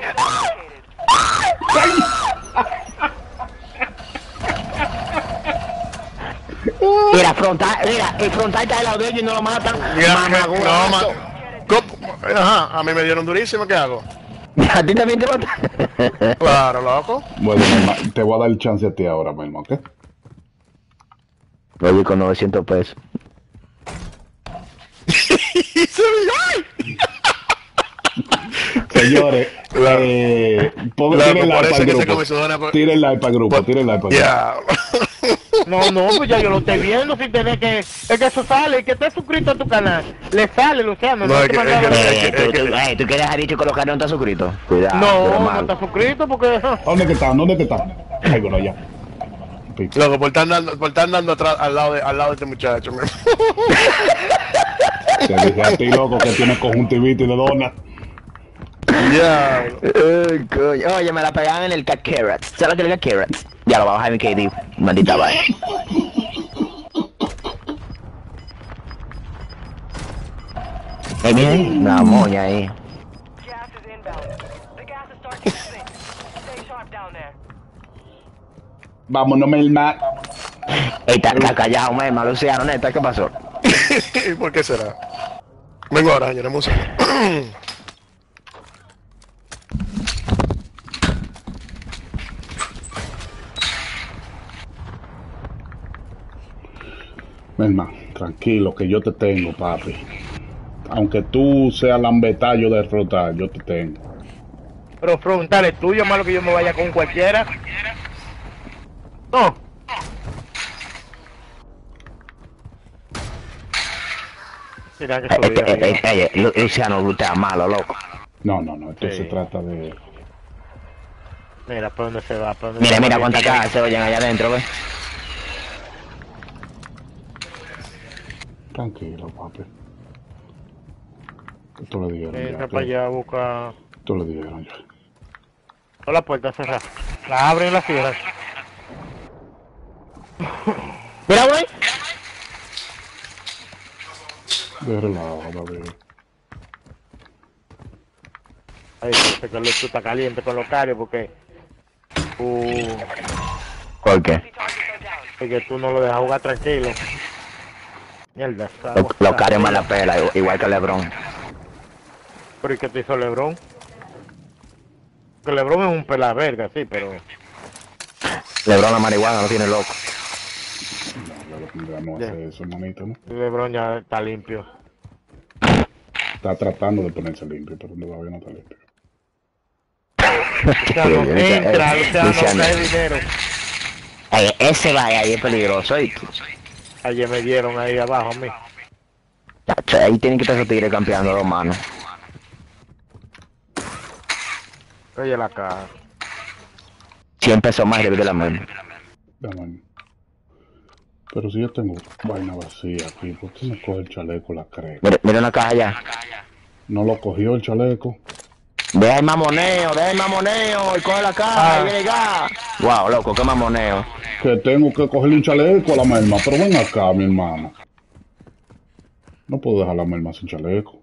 Mira, el frontal está al lado de ellos y no lo matan. Ajá, a mí me dieron durísimo, ¿qué hago? ¿A ti también te matan? Claro, loco. Bueno, te voy a dar el chance a ti ahora mismo, ¿ok? Lo vi con 900 pesos. Señores, tire el like para el grupo. Tire el like para el grupo, tire el like para el grupo. No, pues ya yo lo estoy viendo sin tener que... Es que eso sale, que estés suscrito a tu canal. Le sale, Luciano. No, es que... ¿Tú quieres haber dicho colocar no está suscrito? Cuidado. No está suscrito porque... ¿Dónde que está? ¿Dónde que está? Ay, bueno, ya. Loco, por estar andando atrás, al lado de este muchacho, man. Te dije a ti, loco, que tienes conjuntivitis de dona. Ya. Coño. Oye, me la pegaban en el Cat Carrot. ¿Sabes lo que es el Cat Carrot? Ya lo va a bajar mi KD. Maldita vaya. Miren, una moña ahí. Vámonos, Melma. Está callado, Melma, Luciano, neta, ¿qué pasó? ¿Y por qué será? Vengo ahora, señora música. Melma, tranquilo, que yo te tengo, papi. Aunque tú seas lambetallo de frontal, yo te tengo. Pero frontal es tuyo, malo que yo me vaya con cualquiera. No. Mira que Luciano, tú estás malo, loco. No, esto se trata de... Mira, ¿por dónde se va? Mira cuántas cajas se oyen allá adentro, ¿ves? Tranquilo, papi. Esto le dieron ya. Entra para allá, busca... Esto le dieron ya. Toda la puerta cerrada. La abren y la cierran. Mira, güey. De relajo, papi. Ay, dice que tú estás caliente con los carios porque... ¿Por qué? Porque tú no lo dejas jugar tranquilo. Mierda, Los carios me la pela, igual que LeBron. ¿Pero y qué te hizo LeBron? Que LeBron es un pelaverga, sí, pero... LeBron la marihuana no tiene loco. No hace eso, manito, ¿no? LeBron ya está limpio. Está tratando de ponerse limpio, pero todavía no está limpio. Luciano, no hay dinero. Ese vaya ahí es peligroso, ¿eh? Ayer me dieron ahí abajo a mí. Ahí tienen que estar esos tigres campeando dos manos. Oye la caja. 100 pesos más de la mano. Pero si yo tengo vaina vacía aquí, ¿por qué me coge el chaleco la cree? Mira una caja allá. No lo cogió el chaleco. Deja el mamoneo, y coge la caja y llega. Wow, loco, qué mamoneo. Que tengo que cogerle un chaleco a la merma, pero ven acá, mi hermano. No puedo dejar a la merma sin chaleco.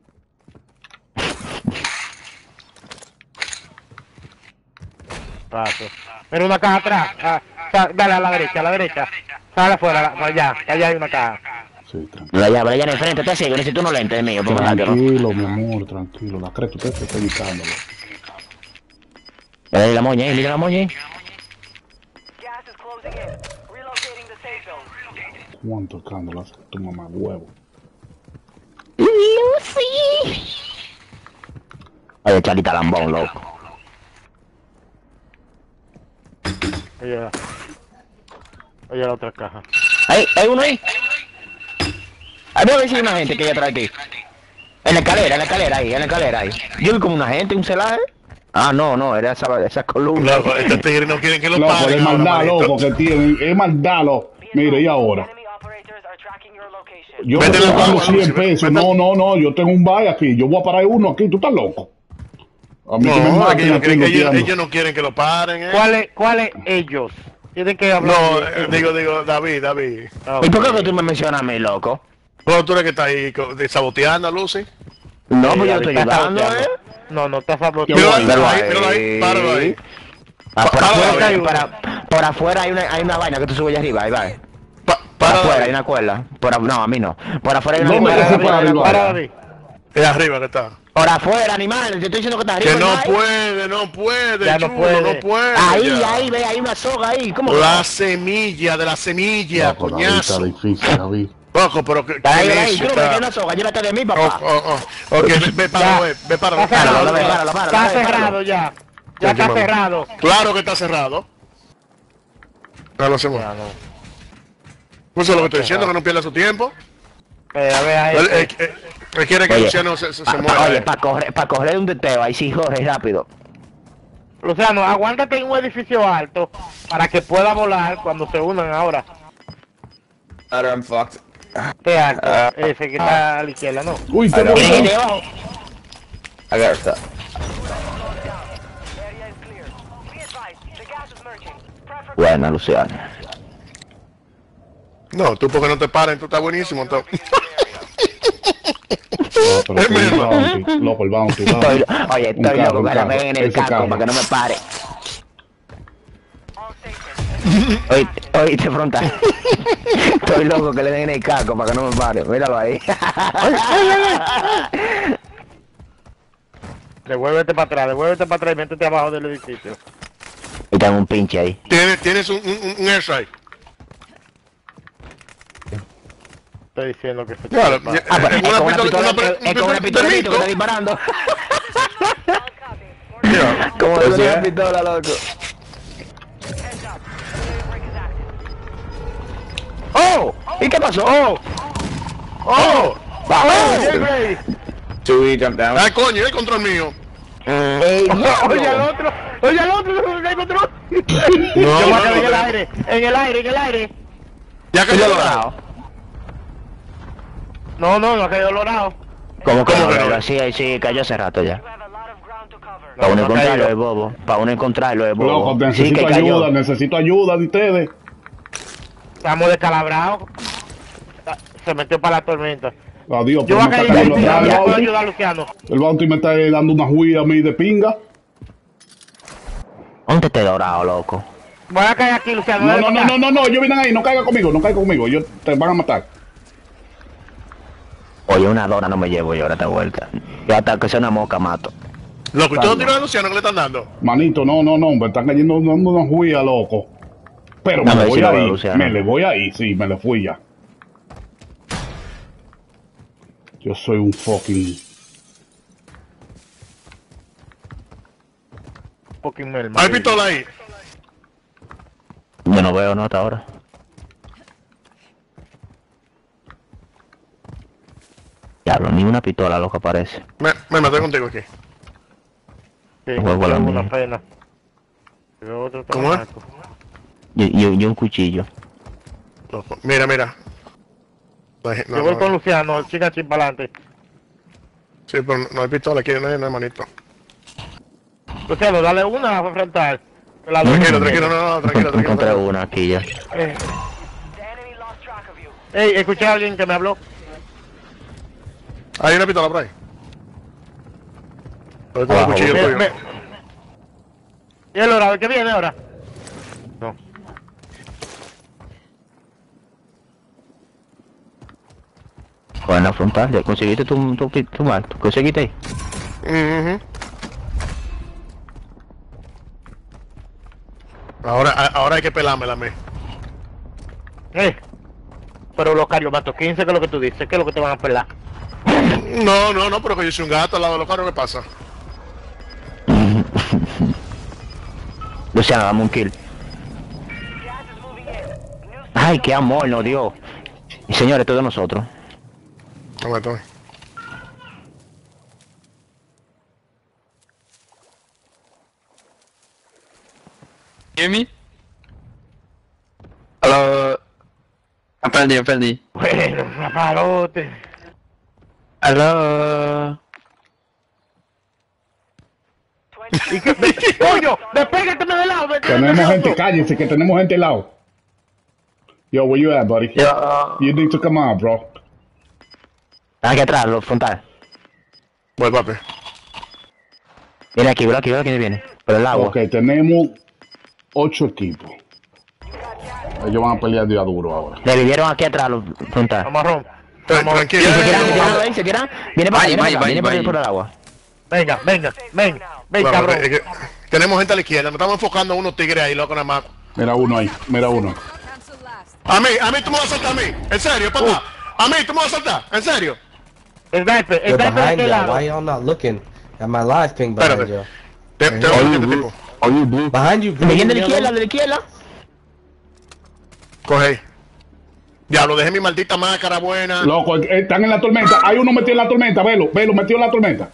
Paso. Mira una caja atrás. Dale a la derecha. Sale afuera, allá hay una caja. Sí, tranquilo. Allá en el frente, te sigo, necesito unos lentes míos. Tranquilo, mi amor, tranquilo. La creta, usted está evitándolo. Mira la moña ahí. ¿Cuánto escándalo hace tu mamá huevo? Lucy. Oye, Charita Lambón, loco. Oye la otra caja. Hay uno ahí. Hay a ver si hay una gente que hay atrás aquí. En la escalera ahí. Yo vi como una gente, un celaje. Ah, no, era esa columna. Loco, estos tigres no quieren que lo Loco, paguen. es maldad, loco, que tienen. Es maldad, loco. Mire, ¿y ahora? Yo me estoy pagando 100 pesos. No, yo tengo un buy aquí. Yo voy a parar uno aquí. ¿Tú estás loco? A mí No, ellos no quieren que lo paren, ¿Cuáles ellos? Tienen que hablar. No, digo, David. ¿Y por qué tú me mencionas a mí, loco? ¿Cómo tú eres que estás ahí saboteando a Lucy? No, pues yo estoy ayudando, No, está sabroso. Yo Míralo voy. ahí, míralo ahí, páralo ahí. Por Para, afuera, ahí. por afuera hay una vaina que tú subes allá arriba, ahí va. Por Para afuera hay ahí. una cuerda. No, a mí no. Por afuera hay una ¿Dónde cuerda. que se para arriba? Para, David. Es arriba que está. Por afuera, animal. Te estoy diciendo que está arriba. Que no animal. puede, Ya no chulo, puede. no puede. Ahí, ya. ahí, ve, hay una soga ahí. ¿Cómo que La no? semilla, de la semilla, Loco, David, está coñazo. difícil, David. Loco, pero que Ahí, ahí, necio tú no ves que hay está. una soga. Llévate de mí, Oh, papá. oh, oh. Ok, ve para, ve para. Está cerrado. Páralo. Está cerrado ya. Ya está mami. cerrado. Claro que está cerrado. No lo hacemos. Ya no. Pues eso es lo que estoy diciendo, que no pierda su tiempo. A ver ahí. Él quiere que Oye, Luciano se muera. Oye, para correr un teteo, ahí sí, Jorge, rápido. Luciano, aguántate en un edificio alto para que pueda volar cuando se unan ahora. I'm fucked. Este alto, ese que está a la izquierda, ¿no? Uy, te I know. voy. Ahí debajo. I got stuck. Buena, Luciano. No, tú porque no te paren, tú estás buenísimo. Entonces. No, pero Es sí, el mismo. bounty, loco, el bounty. Oye, Un estoy carro, loco un que la carro. peguen en el Ese casco carro. para que no me pare. Oye, te frontal. Estoy loco que le den en el casco para que no me pare. Míralo ahí. Devuélvete para atrás y métete abajo del edificio. Y tengo un pinche ahí. Tienes un airstrike. Estoy diciendo que se Claro, te Ah, pues, es una pistola, es con una pistolita que está disparando. Como Pues de una ya. pistola, loco. ¡Oh! ¿Y qué pasó? ¡Oh! ¡Oh! Jeffrey. Chewie jumped down. ¡Ay, coño! El control mío. ¡Ey, Oye al otro, no encontró. No, Yo voy a no, caer no. en el aire. Ya ¿Y cayó lo dorado. logrado? No ha caído dorado. ¿Cómo que ¿Cómo no? que no? Pero sí, cayó hace rato ya. No, Para uno no ha encontrarlo caído. es bobo. Para uno encontrarlo es bobo. Loco, Sí, necesito que cayó. ayuda de ustedes. Estamos descalabrados. Se metió para la tormenta. Adiós, Yo pero voy a me caer está en el cayendo edificio. atrás el ¿Puedo bounty. ayudar a Luciano? El bounty me está dando una huida a mí de pinga. ¿Dónde te dorado, loco? Voy a caer aquí, Luciano. No, dale no, para no, acá. no, no, ellos vienen ahí, no caiga conmigo, ellos te van a matar. Oye, una dona no me llevo yo ahora esta vuelta. Yo hasta que sea una moca mato. Loco, ¿y todos tiros de Luciano que le están dando? Manito, no, me están cayendo dando una huida, loco. Pero me Dame le voy si lo veo, ahí, Luciano. me le voy ahí, sí, me le fui ya. Yo soy un fucking... Fucking merma. Hay pistola ahí. Yo no veo no hasta ahora. Diablo, ni una pistola, loco, parece. Me maté contigo aquí. Sí, Huevo la es una mía. pena. Pero otro ¿Cómo es? tamaco. Yo un cuchillo. Loco, mira. No, Yo voy con Luciano, chica chip para adelante. Sí, pero no hay pistola aquí, no hay nada, manito. Luciano, dale una frontal. La doy. Tranquilo, no, tranquilo. Encontré una aquí ya. Escuché a alguien que me habló. Hay una pistola por ahí. Voy con el Abajo, cuchillo Me- tuyo. me- ¿Y el hora? ¿Qué viene ahora? No. Buena frontal, ya conseguiste tu mal. ¿Tú conseguiste ahí? Ujú. Ahora hay que pelármela a mí. Pero los cariomatos 15, ¿qué es lo que tú dices? ¿Qué es lo que te van a pelar? No, pero que yo soy un gato al lado de los carros, ¿qué pasa? Luciano, dame un kill. Ay, qué amor nos dio. Y señores, todos nosotros. Toma. Hear me? Hello. I'm friendly. Bueno, raparote. Hello. ¿Y qué? ¡Coño! ¡Despégateme de lado! Tenemos gente, cállense, que tenemos gente al lado. Yo, where you at, buddy? Yo. You need to come out, bro. Aquí atrás, los frontal. Voy, papi. Viene aquí, ¿quién viene? Por el agua. Ok, tenemos 8 equipos. Ellos van a pelear día duro ahora. Le vivieron aquí atrás los frontal. Amarrón. Tranquilo. Se tiran ahí, se tiran. Viene para acá, Vaya, viene vaya. por el agua. Venga, ven, Bueno, cabrón. es que tenemos gente a la izquierda, nos estamos enfocando a unos tigres ahí, loco, nada más. Mira uno ahí, mira uno. A mí, tú me vas a saltar a mí. En serio, papá. A mí, tú me vas a saltar. En serio. Sniper, They're de behind qué you. lado. Why y'all not looking at my live ping behind Espérate. you? Te voy a decir este tipo. Oye, blue. Behind you, Me viene de green, la yellow. izquierda. Coge ahí. Diablo, dejé mi maldita máscara buena. Loco, están en la tormenta. Hay uno metido en la tormenta, velo, metido en la tormenta.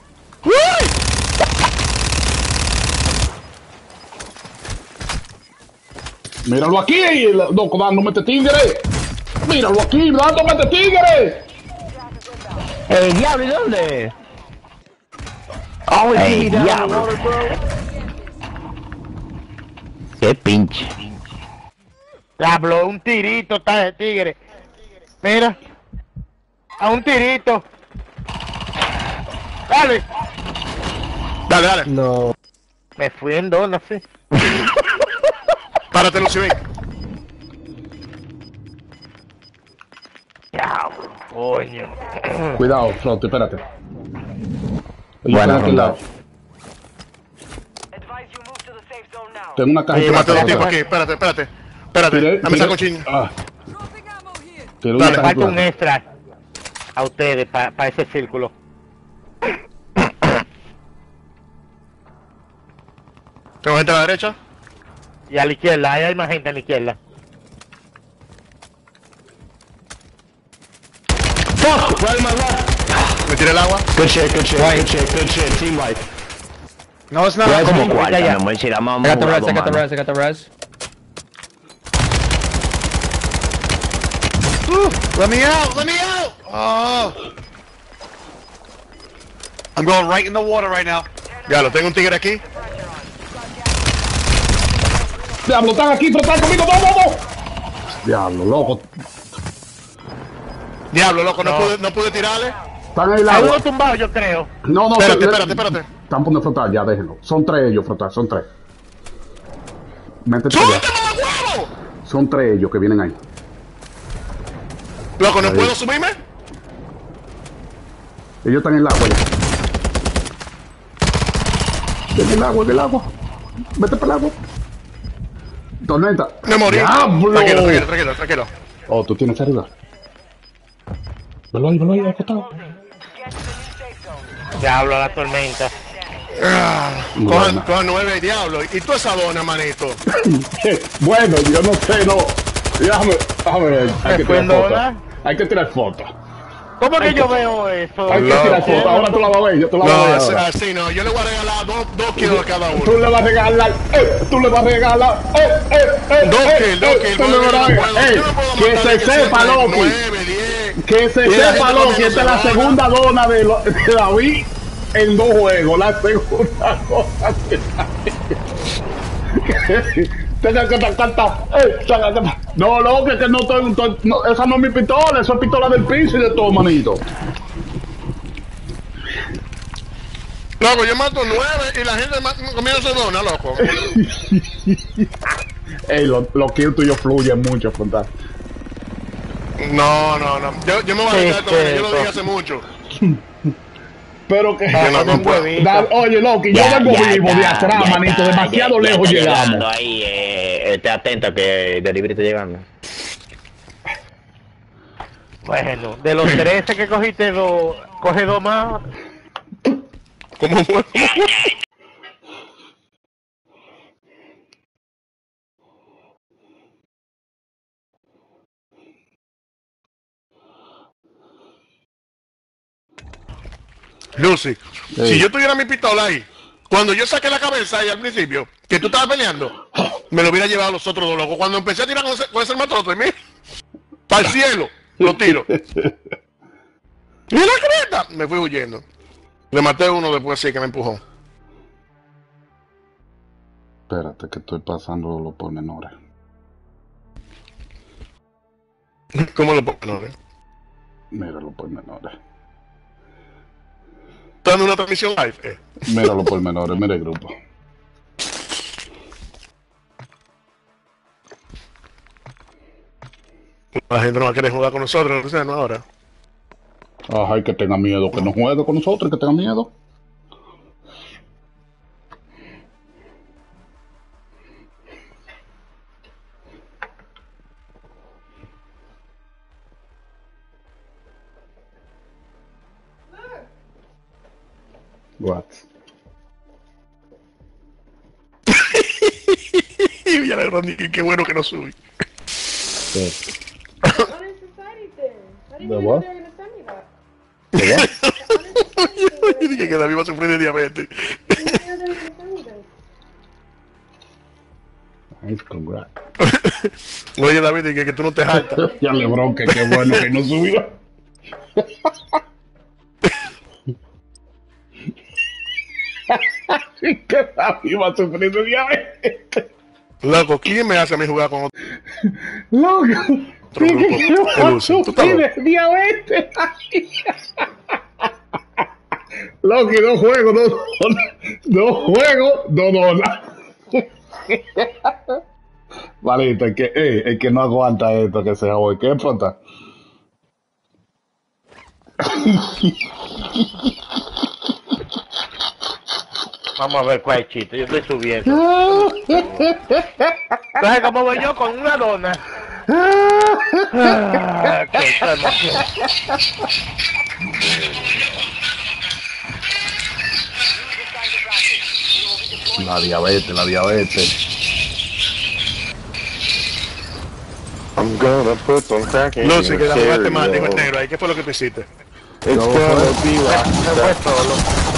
Míralo aquí, loco, dándome este tigre. Míralo aquí, dándome este tigre. ¡Ey, diablo, ¿y dónde? ¡Ey, diablo! ¡Qué pinche! Diablo, un tirito está de tigre. Mira. A un tirito. Dale. Dale. No. Me fui en dos, no sé. Párate, Lucy, ven. Diablo, coño. Cuidado, Flote, espérate. Ellos Bueno, están aquí al lado. Tengo una Te cajita. maté dos atrás. tipos aquí. Espérate. Tiré- Dame tiré- saco ching. Ah. Tiré una Dale, cajita Falta un atrás. extra a ustedes para ese círculo. Tengo gente a la derecha. Y a la izquierda, ahí hay más gente a la izquierda. ¡Fuck! Right in my left. Me tiré el agua. Good shit. Team wipe. No, it's not. Ya es como ya, cuarta, ya. mi amor, si la I mamá got the res, jugado, mano. I got the res. Let me out. Oh. I'm going right in the water right now. Ya lo tengo un tigre aquí. Diablo, están aquí, pero están conmigo, no. Diablo, loco. Diablo, loco, no pude tirarle. Están en el Hay uno agua. tumbado, yo creo. No, Espérate. Están poniendo a flotar, ya, déjenlo. Son 3 ellos, flotar, son 3. Métete allá. ¡Súbete, mamá huevo! Son 3 ellos que vienen ahí. Loco, ¿no Ahí. puedo subirme? Ellos están en el agua ya. En el agua. Vete para el agua. Tormenta. Me morí. ¡Diablo! Tranquilo. Oh, tú tienes que ayudar. Velo ahí, acostado. Diablo, la tormenta. Bueno. Cojan 9, diablo. ¿Y tú esa dona, manito? Bueno, yo no sé, no. Déjame ver. Hay que ¿Fue tirar en fotos. dólar? Hay que tirar fotos. ¿Cómo que yo veo eso? Hay que tirar fotos. Ahora tú la vas a ver. Yo te la voy a ver ahora. Así no. Yo le voy a regalar 2 kilos a cada uno. Tú le vas a regalar. Tú le vas a regalar. Dos kills. Tú le vas a regalar. Que se sepa, Loki. 9, 10. Que se Mira, sepa, gente Loki. comiendo Esta es la semana. segunda dona de David en 2 juegos. La segunda dona de David. No, Loki, que no estoy. No, esa no es mi pistola. Esa es pistola del piso y de todo, manito. Loco, yo mato 9 y la gente comiendo esa dona, loco. Ey, los kills tuyos fluyen mucho, frontal. No. Yo me voy a dejar todo. Yo lo dije hace mucho. Pero que. no, un huevito. Oye, Loki, yo vengo vivo de atrás, manito. Demasiado lejos llegamos. Ahí, esté atento que delivery está llegando. Bueno, de los 13 que cogiste, coge 2 más. ¿Cómo fue? Lucy, si yo tuviera mi pistola ahí, cuando yo saqué la cabeza ahí al principio, que tú estabas peleando, me lo hubiera llevado a los otros dos locos. Cuando empecé a tirar con ese matrote, mira, para el cielo, lo tiro. ¡Y la creta! Me fui huyendo. Le maté a uno después sí que me empujó. Espérate, que estoy pasando los pormenores. ¿Cómo lo pongo? No, Mira los pormenores. estás dando una transmisión live. Mira los pormenores, mira el grupo. La gente no va a querer jugar con nosotros, no ahora. Ay, que tenga miedo, que no juegue con nosotros, que tenga miedo. What? Y ya le Ronnie, qué bueno que no subí. ¿De what? Y dije que David va a sufrir de diabetes. Nice, congrats. Oye, David, dije que tú no te jaltas. Ya le bronque, qué bueno que no subió. Que David va a sufrir de diabetes. Loco, ¿quién me hace a mí jugar con otro Loco, grupo? El Uzi. ¿Tú estás loco? diabetes. Loco, y dos juegos, dos dólares. Valito, el que no aguanta esto, que sea hoy, ¿qué importa? Vamos a ver cuál es el chiste, yo estoy subiendo. Entonces, ¿cómo voy yo con una dona? Qué emoción. La diabetes. I'm gonna put some crack in No sé, que la jugaste mal, dijo el cereal. negro ahí. ¿Qué fue lo que tú hiciste? It's gonna be like Se fue solo.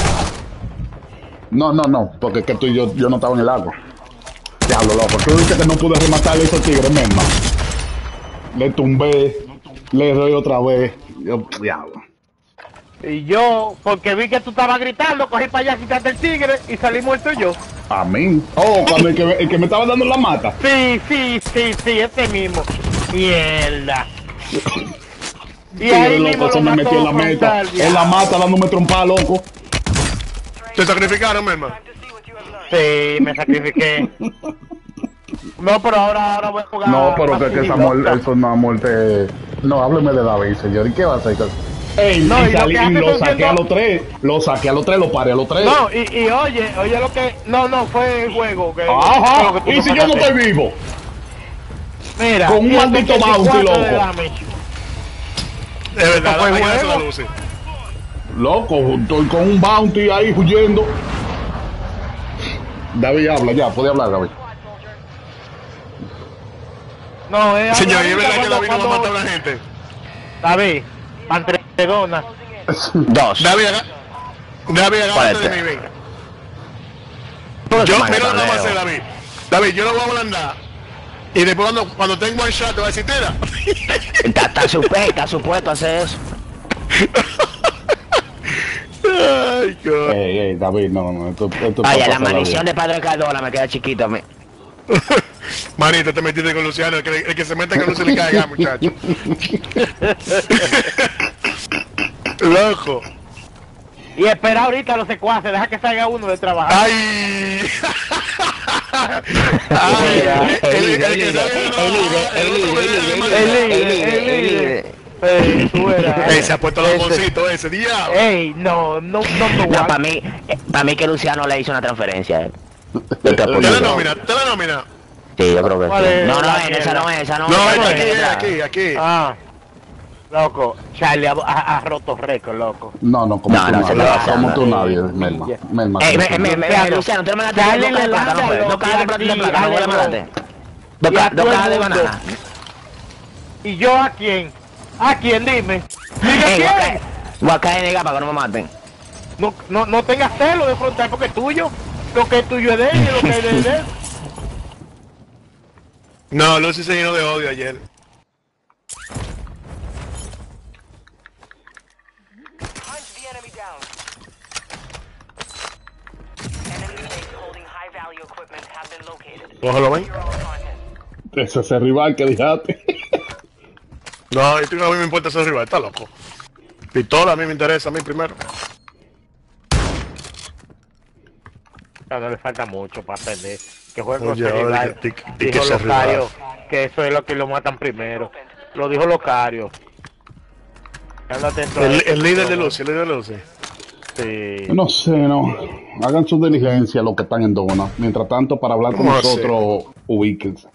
No, porque es que tú y yo no estaba en el agua. Diablo, loco, tú dices que no pude rematar a esos tigres, misma. Le tumbé, le doy otra vez. Yo, diablo. Y yo, porque vi que tú estabas gritando, cogí para allá, quitaste el tigre y salí muerto yo. A mí. Oh, cuando el que me estaba dando la mata. Sí, ese mismo. Mierda. Y Sí, ahí loco, mismo se lo me mató metió en la con meta. salvia. En la mata dándome trompada, loco. ¿Te sacrificaron, mi hermano? Sí, me sacrifiqué. No, pero ahora voy a jugar. No, pero que esa Pacífico. muerte, eso es una muerte. No, hábleme de David, señor. ¿Y qué va a hacer? Ey, No, y y lo salí, que hace y lo son saqué siendo- a los tres. Lo saqué a los tres, lo paré a los tres. No, y oye lo que. No, fue el juego. Que, Ajá. lo que tú ¿Y me si yo no pasaste. estoy vivo? Mira, con un maldito 184 bounty, de loco. damage. Es verdad, fue la mañana se juego. la luce. Loco, estoy con un bounty ahí huyendo. David habla ya, puede hablar, David. No, Señor, ¿y es verdad que cuando- David no va a cuando- matar a la gente? David, Pantredona. Dos. David, agárrate de Puede mí, ser. venga. Todo Yo, se maneja mira lo que vamos a hacer, tablero. David. David, yo lo voy a ablandar. Y después cuando tengo el shot te voy a decir, tira. Está supuesto a hacer eso. Ay, God. Ey, David, no, esto Ay, está la pasando maldición bien. de Padre Cardona me queda chiquito a mí. Manito, te metiste con Luciano, el que se mete con Luciano le caiga, muchacho. Loco. Y espera ahorita los secuaces, deja que salga uno de trabajar. Ay. Ay, El líder. Tú eras. Se ha puesto los bolsitos ese diablo. Ey, no. No, para mí que Luciano le hizo una transferencia. Te la nómina. Sí, yo creo que ¿Cuál sí. es No, la esa no mierda? es. No, aquí. Ah, loco, Charlie ha roto récord, loco. No, como No, tú no, se lo nadie. va a Como hacer, tú no. nadie, Melma. Melma. Luciano, tú me mandaste Dale, dos cajas de plátano, levanta, pues. Dos cajas de loco, plátano, ¿no dale, me mandaste? Y a Dos todo cajas de el mundo. banana. ¿Y yo a quién? ¿A quién? Dime. Dime Ey, quién. voy a caer en para que no me maten. No tengas celo de frontal porque es tuyo. Lo que es tuyo es de él y lo que es de él. No, Lucy se llenó de odio ayer. Hunt the enemy down. Enemy base holding high value equipment have been located. Cógelo, ven. Zero content. Ese es el rival que dejaste. No, a mí me importa ser rival, está loco. Pistola a mí me interesa, a mí primero. no le falta mucho para aprender. Que juega con Oye, seriedad. oye, que Dijo se Locario que eso es lo que lo matan primero. Lo dijo Locario. Anda atento a eso, El líder de ¿no? Lucy, el líder de Lucy. Sí. No sé, no. Hagan su diligencia los que están en Dona. Mientras tanto, para hablar con ¿Cómo así? nosotros, ubíquense.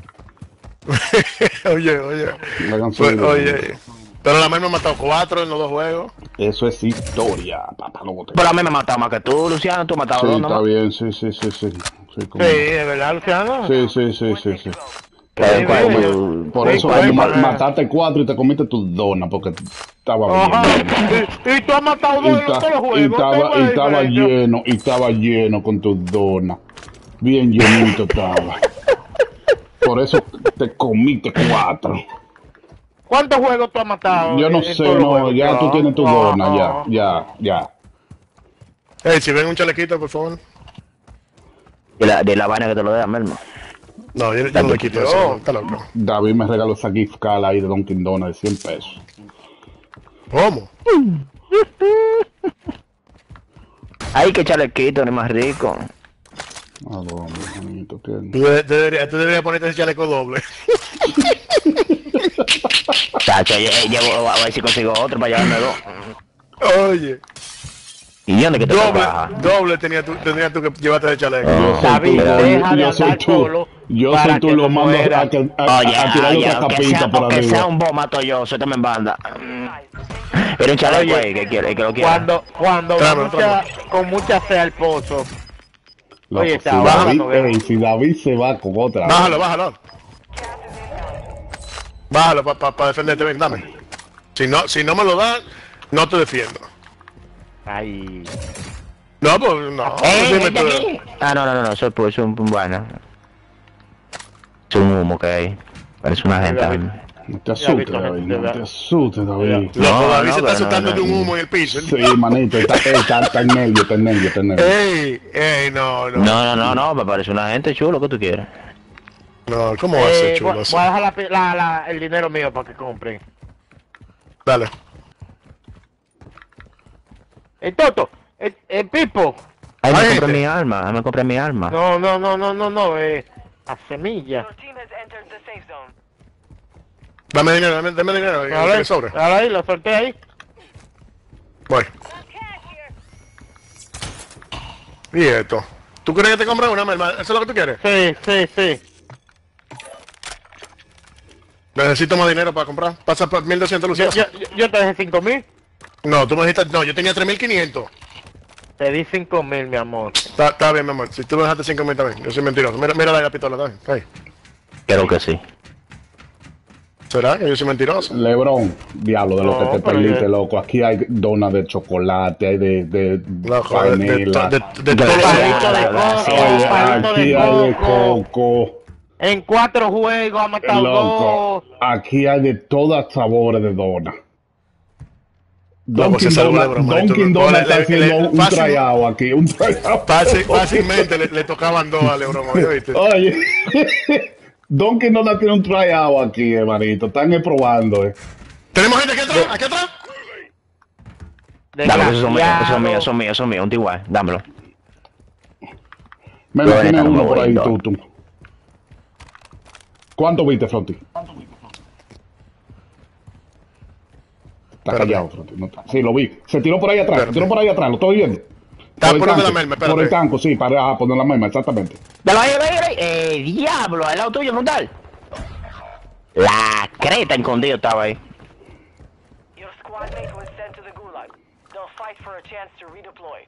Oye. Hagan su Pues, diligencia. oye. Pero la misma ha matado 4 en los 2 juegos. Eso es historia, papá. Lo boté. Pero a mí me ha matado más que tú, Luciano. Tú has matado Sí, dos está nomás. bien, sí. Sí, como- Sí, ¿de verdad, Luciano? Sí. Pero, ¿cuál? Sí, Por sí, eso ¿cuál? mataste 4 y te comiste tus donas, porque estaba Ajá. bien. Y tú has matado dos en todos los juegos. Y estaba lleno con tus donas. Bien llenito estaba. Por eso te comiste 4. ¿Cuántos juegos tú has matado? Yo no en sé, todos los no, juegos? ya tú tienes tu Ajá. dona, ya. Ey, si ven un chalequito, por favor. De la vaina que te lo deja, Melmo. No, yo no le quito eso, está loco. David me regaló esa gift card ahí de Dunkin' Donuts de 100 pesos. ¿Cómo? Ay, que chalequito, ni más rico. Ah, dónde, manito, ¿qué? Tú deberías ponerte ese chaleco doble. Chacho, llevo, a ver si consigo otro para llevarme dos. Oye, ¿Y dónde que te trabaja? doble tenías tú que llevarte de chaleco. Yo soy David, tú, deja de yo soy andar tú. solo Yo para soy tú, que lo no mando muera. a tirar Oye, otra capita por aunque sea arriba. un bomato yo, suéltame en banda. Era un chaleco Oye, ahí que quiere, que lo quiera. Cuando Tráeme, va con mucha fe al pozo. Loco, Oye, si está bajando, si David se va con otra. Bájalo. Bájalo para defenderte, ven, dame. Si no me lo das, no te defiendo. Ay. No, pues no. Dime tú. Ah, no, eso es un bueno. Es un humo que hay. Parece una gente. David. No te asustes, David, no te asustes, David. Loco, David se está pero asustando no. de un humo en el piso. Sí, manito, está en nervio. Ey, no. Me parece una gente chulo, ¿qué tú quieres? No, ¿cómo va a ser chulo Voy así? a dejar el dinero mío para que compren. Dale. El Toto, el Pipo. Ay, Hay me compré gente. mi arma. No, a semilla. Your team has entered the safe zone. Dame dinero, dame dinero. A Que ver, me sobre. ahí, lo solté ahí. Voy. Y esto. ¿Tú crees que te compras una, Melma? ¿Eso es lo que tú quieres? Sí. Necesito más dinero para comprar. Pasa por 1200 lucias. Yo te dejé 5.000. No, tú me dijiste... No, yo tenía 3500. Te di 5.000, mi amor. Está bien, mi amor. Si tú me dejaste 5000 también. Yo soy mentiroso. Mira la pistola también. Ahí. Creo que sí. ¿Será que yo soy mentiroso? Lebron, diablo, de lo No, que te pero perdiste, ya- loco. Aquí hay donas de chocolate, hay de Loco, panela. de Palito de Gracias. coco, Oye, palito aquí de hay de coco. coco. En 4 juegos ha matado Loco, 2. aquí hay de todas sabores de dona. Loco, se salvó Lebron, manito. Dunkin' Donuts está haciendo un fácil- tryout aquí, un tryout. Fácilmente le tocaban 2 a Lebron, ¿oíste? Oye, Dunkin' Donuts tiene un tryout aquí, hermanito. Están probando, ¿Tenemos gente aquí atrás? ¿Aquí atrás? Dámelo, esos son míos, un igual, dámelo. Me Pero tiene ahorita uno no por me ahí, voy, tú. ¿Cuánto viste, Fronti? Está Espérate. callado, Fronti. No está. Sí, lo vi. Se tiró por ahí atrás, Espérate. lo estoy viendo. Está el por donde tanque, la merma, Por el espérate. tanco, sí, para poner la merma, exactamente. Dale ahí. Diablo, al lado tuyo, frontal. La creta escondido estaba ahí. Your squad mate was sent to the gulag. They'll fight for a chance to redeploy.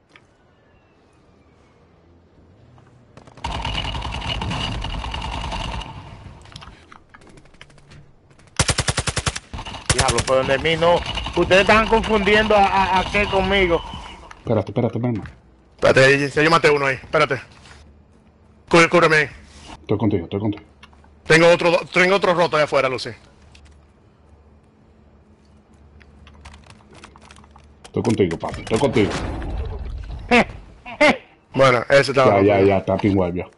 Diablo, por donde mí no. Ustedes están confundiendo a aquel conmigo. Espérate, merma. Espérate, yo maté uno ahí. Espérate. Cúbreme ahí. Estoy contigo. Tengo otro roto allá afuera, Lucy. Estoy contigo, papi. Estoy contigo. Bueno, ese estaba. Ya, está pingüe, ya.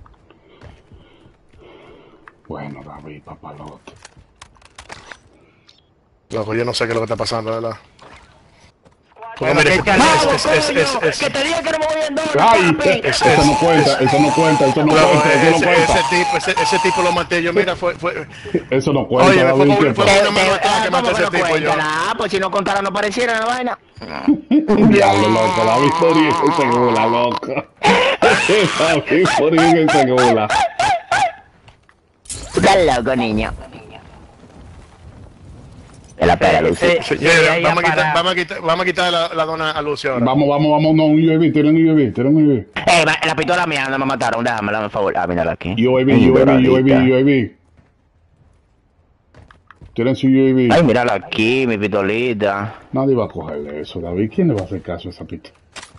Bueno, David, papalote. Loco, yo no sé qué es lo que está pasando, ¿verdad? Squad Porque mire, ¡Vamos, coño! ¡Que te dije que no me voy en dólar, Ay, papi! eso no cuenta, eso no cuenta, eso no cuenta, eso no cuenta. ese tipo lo maté yo, mira, fue... Eso no cuenta, Oye, David. ¿Qué fue pasa? una mano atrás que maté a ese ¿Cómo que no tipo yo. cuenta? Nah, pues si no contara no pareciera la vaina. Diablo, loco, David Forín se gula, loco. David Forín se gula. Tú estás loco, niño. Espera, Lucy. Señores, vamos a quitar la dona a Lucio ahora. Vamos, no, un UAV, tienen un UAV. La pistola mía no me mataron, déjamela, por favor. Ah, mírala aquí. UAV. Tienen su UAV. Ay, mírala aquí, mi pistolita. Nadie va a cogerle eso, David. ¿Quién le va a hacer caso a esa pistola?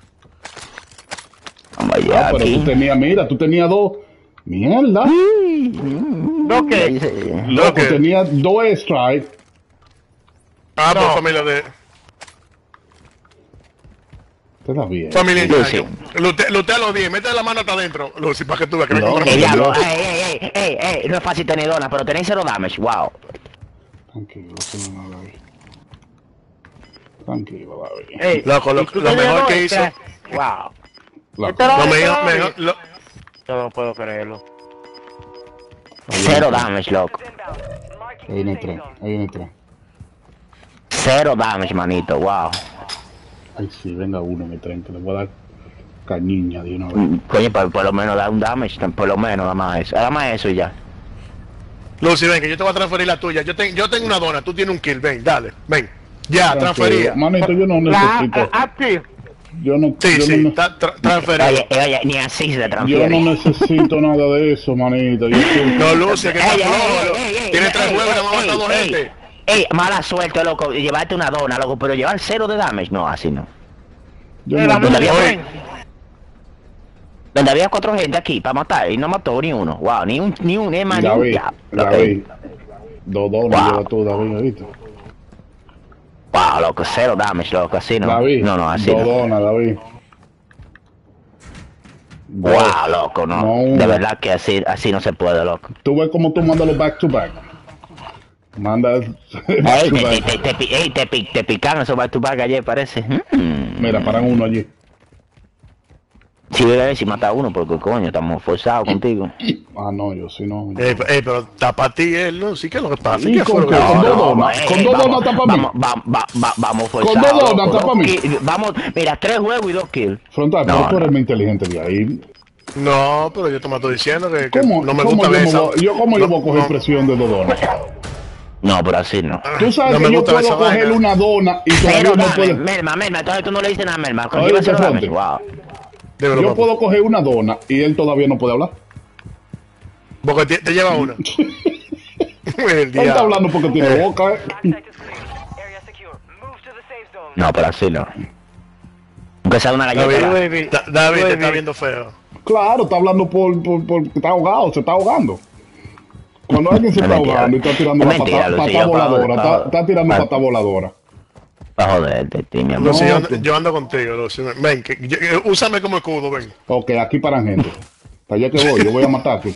Vamos allá, Pero aquí. tú tenías dos. Mierda. ¿No qué? Loco, tenía dos strikes. Ah, pues familia de... Te da bien. Familia Lucy. Indio. Lutea los 10, mete la mano hasta adentro, Lucy, para que tú veas que me No. compras Diablo, no es fácil tener dona, pero tenéis 0 damage, wow. Tranquilo, David. Tranquilo, David. Ey, Loco, lo ¿y tú mejor tenías que dos? hizo... Wow. Loco. Lo mejor... Yo no puedo creerlo. 0 damage, loco. Ahí viene el tren. 0 damage, manito, wow. Ay, sí, venga uno en el tren, que le voy a dar cañiña de una vez. Coño, por lo menos da un damage, por lo menos, nada más eso y ya. Lucy, ven, que yo te voy a transferir la tuya. Yo tengo una dona, tú tienes un kill, ven, dale, ven. Ya, transferida. Manito, yo no necesito. Aquí. Yo no, Sí, yo sí, no, está transferida. Oye, ni así se yo transfiere. no necesito nada de eso, manito. Yo soy- No, Lucy, que está Ey, flojo. Tiene 3 huevos y le hemos ey, matado ey, gente. Ey, mala suerte, loco, llevarte una dona, loco, pero llevar 0 de damage, no, así no. yo Mira, no- ¿Dónde mira, había, ven. donde había 4 gente aquí para matar y no mató ni uno, wow, ni un, es más, ni un David, diablo. David. Dos donas Wow. lleva tú, David, ¿viste? Wow, loco, 0 damage, loco, así no. David, No, así dos no. donas, David. Wow, loco, no. No. De verdad que así no se puede, loco. Tú ves cómo tú mandas los back to back. Mandas back Ey, to back. te picaron esos back to back ayer, parece. Mira, paran uno allí. Sí, voy a ver si mata a uno, porque coño, estamos forzados contigo. Ah, no, yo sí no. Pero está para ti él, ¿no? Sí, ¿qué es lo que pasa? ¿Y ¿Qué con fue qué? lo que Con pasó? dos donas. Con dos donas está para mí. Vamos Con forzados. dos donas loco, está pa' mí. Vamos, mira, 3 juegos y 2 kills. Frontal, No, pero tú eres no. más inteligente de ahí. No, pero yo te me estoy diciendo que ¿Cómo, no me cómo gusta yo, ver me esa... voy, yo cómo yo voy a coger no. presión de dos donas? No, pero así no. Tú sabes No me que yo gusta esa puedo coger vaina. una dona y todavía Cero no damage, puedo. Melma, entonces tú no le dices nada a Melma. Oye, Lleva 0 Fronte. damage, wow. Dímelo, Yo papá. puedo coger una dona y él todavía no puede hablar. Porque te lleva una. El Él está diablo. hablando porque tiene boca. Last sector's clear. Area secure. Move to the safe zone. No, pero así no. Aunque sea una galleta. David, David te está viendo feo. Claro, está hablando por está ahogado, se está ahogando. Cuando alguien se Es está mentira. ahogando y está tirando Es una mentira, pata Lucy, yo voladora, pago- está tirando pago- pata voladora. Para joderte, tío, mi amor. Lucy, No, yo ando contigo, Lucy. Ven, úsame como escudo, ven. Ok, aquí paran gente. Para allá que voy, yo voy a matar aquí.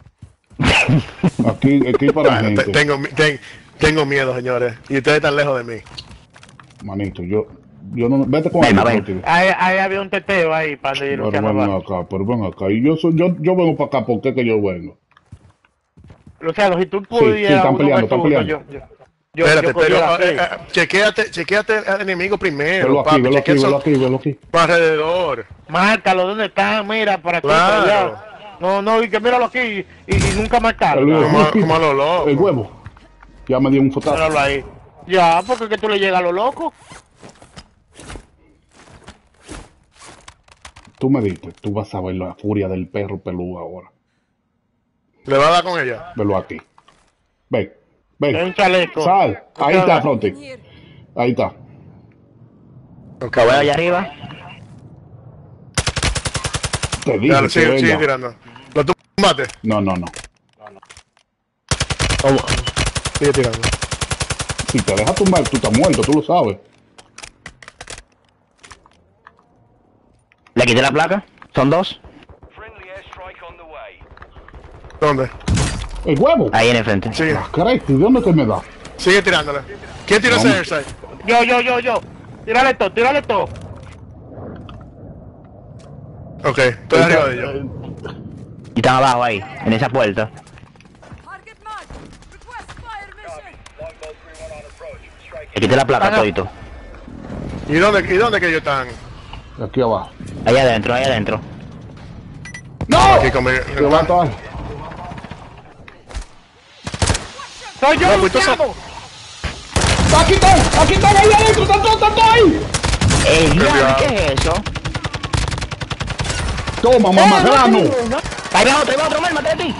Aquí paran Bueno, gente. tengo miedo, señores. Y ustedes están lejos de mí. Manito, yo no, vete con Ven, alguien ven. contigo. Ahí había un teteo ahí para donde Pero Luciano ven va. acá, pero ven acá. Y yo vengo para acá, ¿por qué que yo vengo? Luciano, si tú sí, pudieras están uno peleando, versus están uno, peleando. yo Espérate, cogiera pero así. chequéate al enemigo primero, Velo aquí, papi. velo aquí, Chequea velo aquí, velo aquí. para alrededor. Márcalo, ¿dónde están? Mira, por aquí, Claro. por allá. No, y que míralo aquí y nunca marcarlo. El huevo. Como a lo loco. El huevo. Ya me dio un fotazo. Míralo ahí. Ya, porque es que tú le llegas a lo loco. Tú me diste, tú vas a ver la furia del perro peludo ahora. ¿Le va a dar con ella? Velo aquí. Ven, Es ven. un chaleco. Sal. Ahí está, Fronte. Ahí está. Ok, Lo veo allá arriba. Te dije Dale, que sigue venga. tirando. ¿Lo tumbaste? No. Sigue tirando. Si te dejas tumbar, tú estás muerto, tú lo sabes. Le quité la placa. Son 2. Friendly airstrike on the way. ¿Dónde? El huevo. Ahí en el frente. Sigue, Caray, ¿de dónde te me da? sigue tirándole. ¿Quién tiró ese No. airside? Yo. Tírale todo, tírale todo. Ok, estoy arriba de ellos. Y están abajo ahí, en esa puerta. Le quité la placa todito. ¿Y dónde que ellos están? Aquí abajo. Ahí adentro, ahí adentro. ¡No! Aquí conmigo. Que va a estar. ¡Soy yo, No, pues, Luciano! ¡Aquí están ahí adentro! ¡Están todos ahí! Diablo, ¿qué es eso? Toma, mamá grano. Ahí va otro, mal, mate a ti.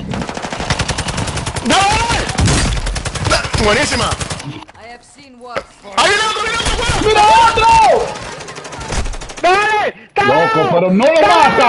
Buenísima. ¡Ahí viene otro, fuera! ¡Mira otro! ¡Dale! Loco, pero no lo mata.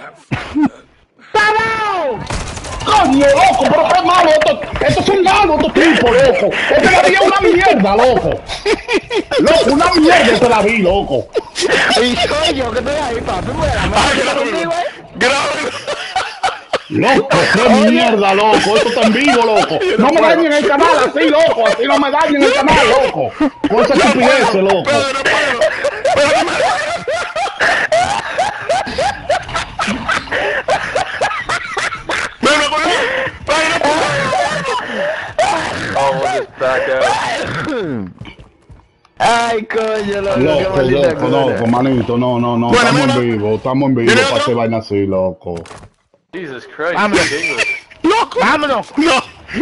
¡Tarao! ¡Coño, loco! ¡Pero qué malo! Estos son malos, estos tipos, loco. Esta la vi es una mierda, loco. Loco, una mierda esta la vi, loco. Y soy yo que estoy ahí, papi. Grave. Loco, qué mierda, loco. Esto está en vivo, loco. No me dañen el canal así, loco. Así no me dañen el canal, loco. Con esa estupidez, loco. Pero no puedo. Ay, coño, loco, qué Loco, maldita loco, cura. loco, manito, no, Bueno, estamos mira. en vivo ¿Viene para otro? hacer vaina así, loco. Jesus Christ. Vámonos. ¡Loco! ¡Vámonos! ¡No!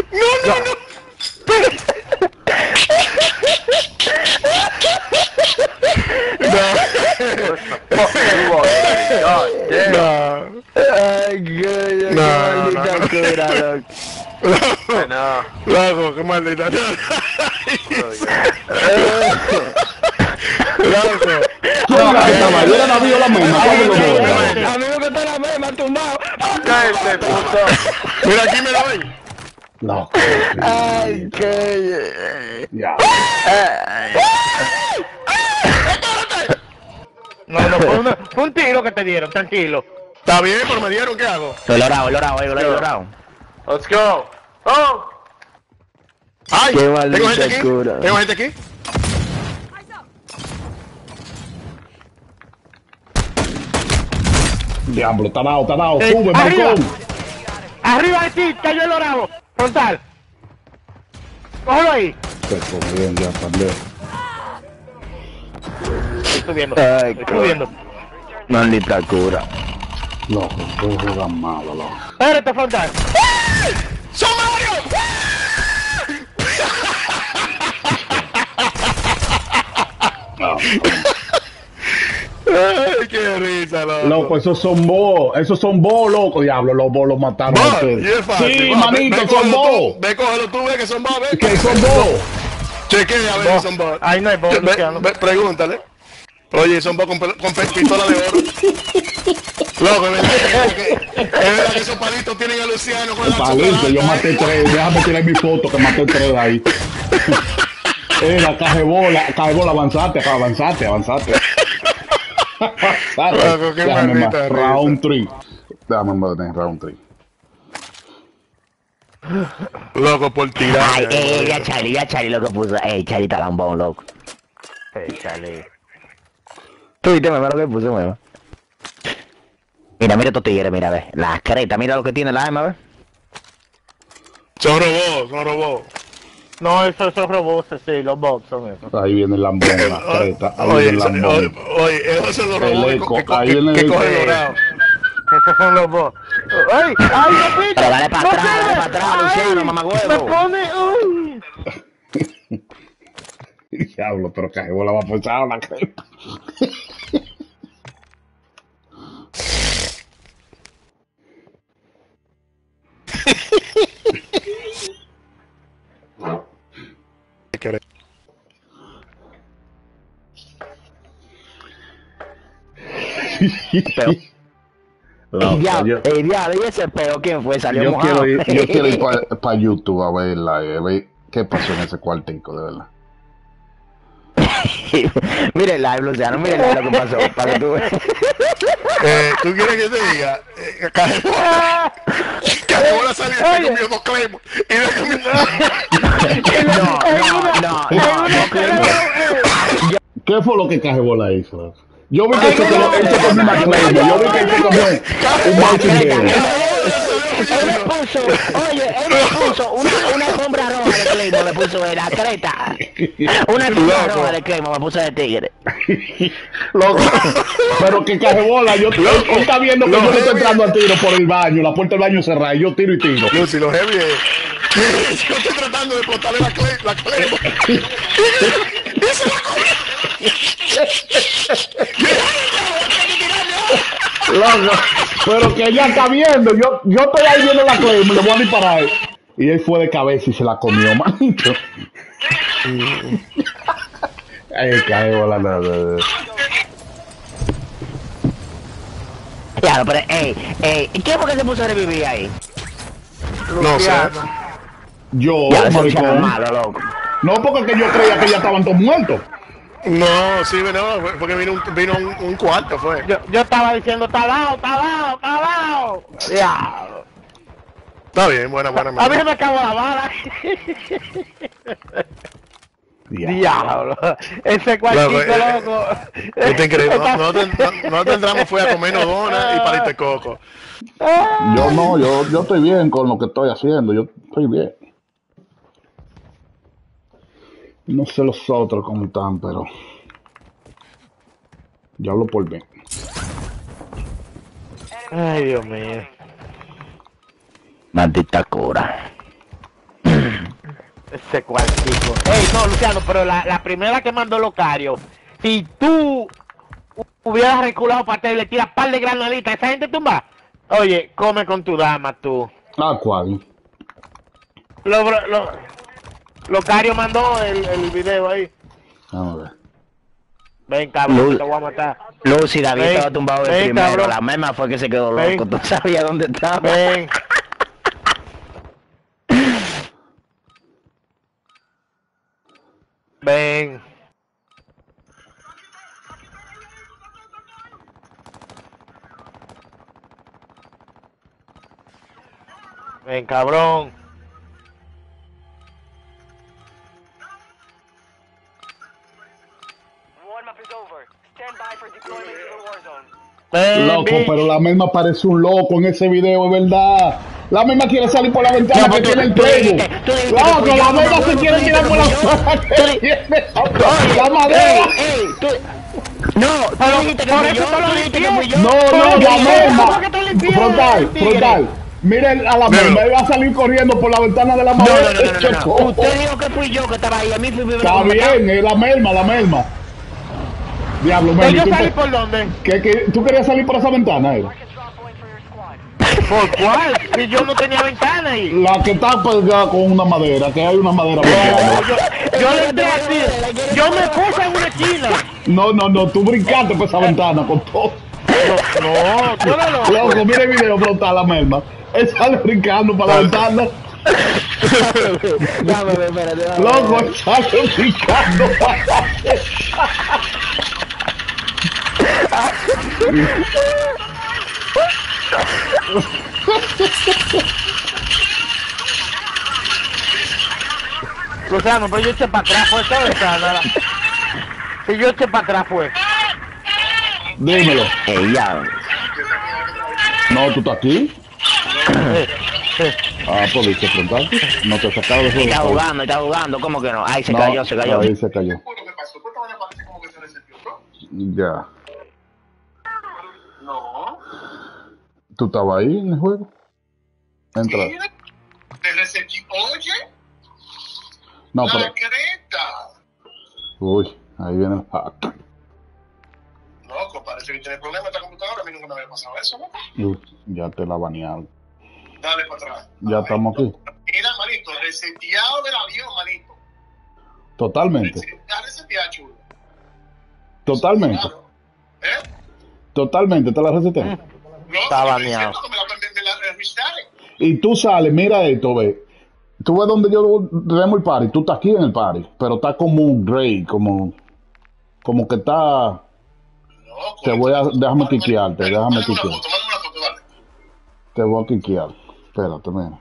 God damn. Ay, coño, qué maldita cura, loco. I know. Loco, qué maldita. Loco. Yo era David o la misma. ¿Cuál de los dos? Amigo que está en la mema, tumbado. Cállate, puto. Mira, aquí me la ven. Loco. Ay, coño. Ya. No, fue un tiro que te dieron, tranquilo. Está bien, pero me dieron, ¿qué hago? El orado, el orado. Let's go. Oh! ¡Ay! Qué Tengo maldita gente aquí. cura. Tengo gente aquí. Diablo, está dado. Eh, Sube, arriba. maricón. Arriba de ti, cayó el orado. Frontal. Cógelo ahí. Se come bien, ya también. Estoy subiendo. Ay, Estoy subiendo. Maldita cura. Loco, tú juegas malo, loco. Espérate, frontal. ¡Son Mario! ¡Ay, qué risa, loco! Loco, esos son vos, loco, diablo, los vos los mataron a Vos, ustedes. y es fácil, Sí, vos, manito, ve, son cógelo vos. tú, ve, cógelo tú, ve que son vos, ve. Que son vos. Chequea a ver si son vos. Ahí no hay vos, Luciano. Pregúntale. Oye, son vos con pistola de oro. Loco, es verdad que esos palitos tienen a Luciano con la Palito, yo maté 3, déjame tirar mi foto que maté 3 ahí. Era cajebola, avanzate. Loco, qué maldita risa. Round 3. Déjame ver, round 3. Loco, por tirar. Ay, ya Charlie lo que puso. Charlie está lambón, loco. Charlie. Tú viste, mema, lo que puse, mema. Mira estos tigres, mira, ve. Las cretas, mira lo que tiene la arma, ve. Son robots. No, esos robots, sí, los bots son esos. Ahí viene el lambón, la creta. Ahí Oye, viene el lambón. oye, esos son los El robots eco, que ahí viene que el cogen eco. dorado. Esos son los bots. ¡Ay! ¡Ay, no pita! Pero dale para ¡No atrás, sirve! dale para atrás, ¡Ay! Luciano, mamagüevo. Me pone... ¡Uy! Diablo, pero cajebola va a forzar la creta. Pero- Loco, yo- El diablo, y ese peo, ¿quién fue? Salió Yo mojado. quiero ir para YouTube a ver qué pasó en ese cuartico, de verdad. Mire el live, Luciano, mire el live lo que pasó, para que tú veas. ¿Tú quieres que te diga? Cajebola salió y se comió 2 cremos. Y le comió... No, ¿Qué ¿Qué fue lo que Cajebola hizo? Yo vi que él se comió una clave. Yo vi que él se comió un martingale. Él me puso, oye, él me puso una alfombra roja de Claymore, me puso de la creta. Una alfombra roja de Claymore, me puso de tigre. Loco, pero que Cajebola, él está viendo que yo le estoy entrando al tiro por el baño, la puerta del baño cerrada, y yo tiro y tiro. Lucy, lo heavy es... Yo estoy tratando de explotarle la Claymore. ¡Y se la comió! Loco, pero que ella está viendo, yo estoy ahí viendo la Claymore, le voy a disparar. Y él fue de cabeza y se la comió, manito. Ay, Cajebola, no. Claro, pero, ¿qué fue que se puso a revivir ahí? No sé. Yo, Ya, eso es maricón. malo, loco. No, porque yo creía que ya estaban todos muertos. No, sí, no, porque vino un cuarto, fue. Yo estaba diciendo, está abajo. Ya. Está bien, buena. A mí se me acabó la bala. Diablo. Ese cuartito, loco. Esto es increíble. No tendremos fue a comernos donas y palito de coco. Yo estoy bien con lo que estoy haciendo, yo estoy bien. No sé los otros cómo están, pero yo hablo por bien. Ay, Dios mío. Maldita cura. Ese cuartico. Ey, no, Luciano, pero la primera que mandó Locario, si tú hubieras reculado para atrás y le tiras par de granaditas, esa gente tumba. Oye, come con tu dama, tú. Ah, ¿cuál? Locario mandó el video ahí. Vamos a ver. Ven, cabrón, te voy a matar. Lucy, David Ven, estaba tumbado de ven, primero. cabrón. La misma fue que se quedó Ven. loco. Tú sabías dónde estaba. Ven. Ven. Ven, cabrón. Warm-up is over. Stand by for deployment to the war zone. Ven, Loco, bitch. pero la misma parece un loco en ese video, es verdad. La misma quiere salir por la ventana No, que tú- tiene el tú playbook. dijiste que Loco, fui yo, la mamá, misma se huevo, quiere tú tirar por la dijiste que fui ventana yo. que tiene la madera. Ey, tú... No, tú dijiste que por fui eso yo, te lo tú dijiste que limpié. fui yo. No, la ¿Cómo que misma. te limpié, Frontal. tigre? Miren a la Míralo. misma, él va a salir corriendo por la ventana de la No, madera. no. Usted dijo que fui yo que estaba ahí. A mí fui Está bien, es la misma. Diablo, ¿Pero Meli, yo ¿tú, salí por dónde? ¿tú querías salir por esa ventana? Mark a drop point for your squad. ¿Por cuál? Si yo no tenía ventana ahí. La que está pegada con una madera, que hay una madera bloqueada. Yo le entré así. Yo me puse en una esquina. No, tú brincaste por esa ventana con todo. No, tú eres loco. Loco, mira el video frontal la misma. Él sale brincando para la ventana. Dame, espérate. Loco, él sale brincando para la Luciano, pero yo eché para atrás, fue esta ventana. Si yo eché para atrás, fue. Dímelo. Ya. No, tú estás aquí. Ah, pues dice frontal. No te sacaba de eso. Está jugando, ¿cómo que no? Ay, se cayó. Ahí se cayó. Ya. No. ¿Tú estabas ahí en el juego? Entra. Te resetí. Oye, No, pero... la creta. Uy, ahí viene el hack. Loco, parece que tiene problemas esta computadora. A mí nunca me había pasado eso, ¿no? Uy, ya te la banearon. Dale para atrás. Ya estamos aquí. Mira, manito, reseteado del avión, manito. Totalmente. Reseteado, chulo. Totalmente. Claro. ¿Eh? Totalmente, te la reseté. No, Está te estoy baneado. diciendo que me la restaré. Y tú sales, mira esto, ve. Tú ves donde yo remo el party, tú estás aquí en el party, pero está como un Drake, como que está... Loco, Te voy a... Déjame quiquearte, déjame Mándame una quiquear. foto, mándame una foto, dale. Te voy a quiquear. Espérate, mira.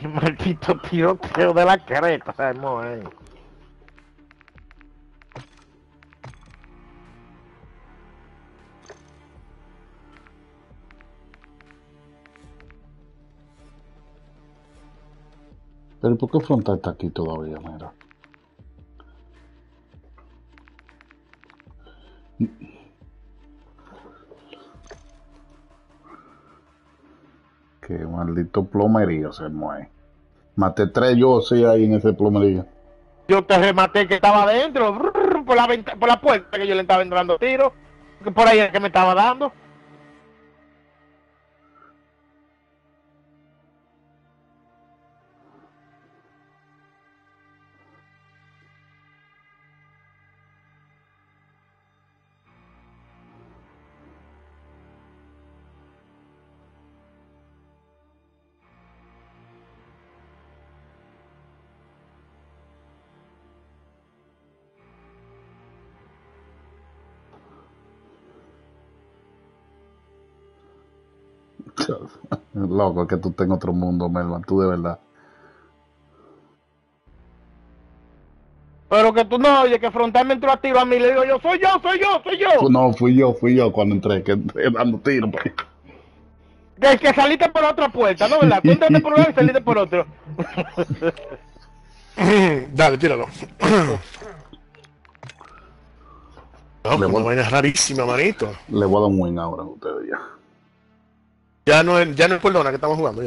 Maldito tiroteo de la creta, hermano. Pero ¿por qué Frontal está aquí todavía? Mira. Qué maldito plomerío se mueve. Maté 3 yo sí ahí en ese plomerío. Yo te rematé que estaba adentro, por la puerta que yo le estaba entrando tiro, que por ahí es que me estaba dando. Loco, es que tú estás en otro mundo, Melman, tú de verdad. Pero que tú no oyes que frontalmente entró a tiro a mí, le digo yo, soy yo. No, fui yo cuando entré, que entré dando tiro. Pues. Que saliste por otra puerta, ¿no, verdad? Tú entraste por un lado y saliste por otro. Dale, tíralo. No, Le una voy- vaina rarísima, manito. Le voy a dar un win ahora a ustedes ya. Ya no es perdona que estamos jugando ya.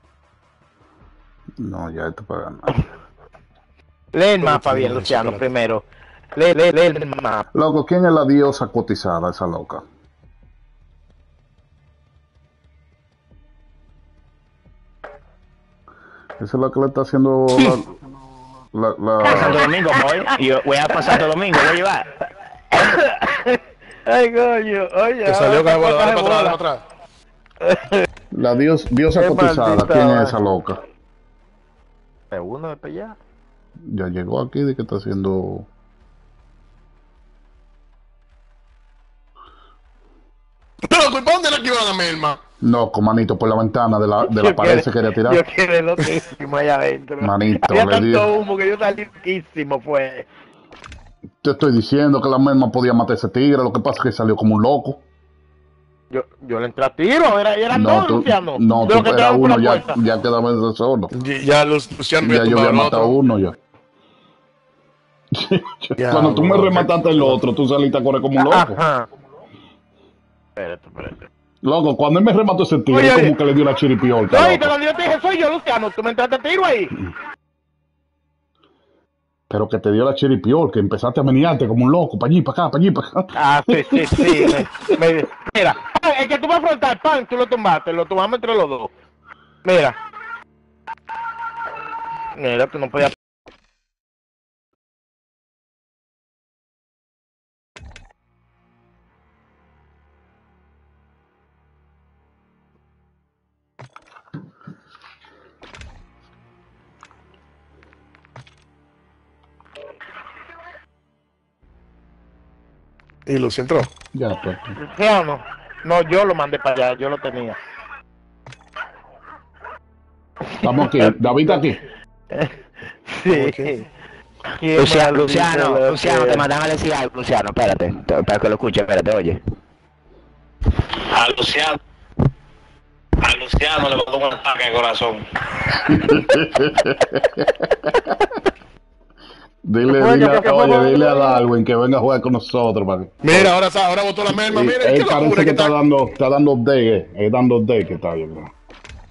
No, ya esto para ganar. Lee el mapa bien, Luciano, primero. Lee el mapa. Loco, ¿quién es la diosa cotizada, esa loca? Esa es la que le está haciendo A Santo Domingo voy. Y yo voy a pasar Santo Domingo, voy a llevar. Ay, coño, oye. Te salió que ahora dale coge para bola. atrás. La diosa Qué cotizada, maldita ¿quién vaina. es esa loca? ¿Es uno de pelea? Ya llegó aquí de que está haciendo... Loco, ¿y para dónde la que iba la merma? No, con manito por la ventana de la pared se quería tirar. Yo quiero loquísimo allá adentro. Manito, Había le tanto digo. humo que yo salí loquísimo, pues. Te estoy diciendo que la merma podía matar a ese tigre, lo que pasa es que salió como un loco. Yo le entré a tiro, eran No, dos, tú, Luciano. no, de los tú que era entraron por uno, la ya puerta. quedaba ese solo. Ya Luciano Ya yo había tumbado al matado otro. uno ya. Ya, Cuando tú me bro, remataste el otro, tú saliste a correr como un loco. Ajá. Espérate. Loco, cuando él me remató ese tigre, Oye, como que le dio una chiripiolta. No, y loco. cuando yo te dije, soy yo, Luciano, tú me entraste a tiro ahí. Pero que te dio la chiripiol, que empezaste a menearte como un loco, para allí, para acá, para allí, para acá. Ah, sí. Mira, el que tú vas a afrontar, pan, tú lo tumbamos entre los dos. Mira, tú no podías. Y Lucy entró. Ya, pues. Luciano, no, yo lo mandé para allá, yo lo tenía. Estamos aquí, David está aquí. Sí. Luciano, te mandan a decir algo, Luciano, espérate, para que lo escuche, espérate, oye. A Luciano le mandó un ataque al corazón. Dile a Darwin que venga a jugar con nosotros, para que... Mira, ahora botó la merma, mira, Él qué locura parece que que está dando update, dando update que está bien. ¿No?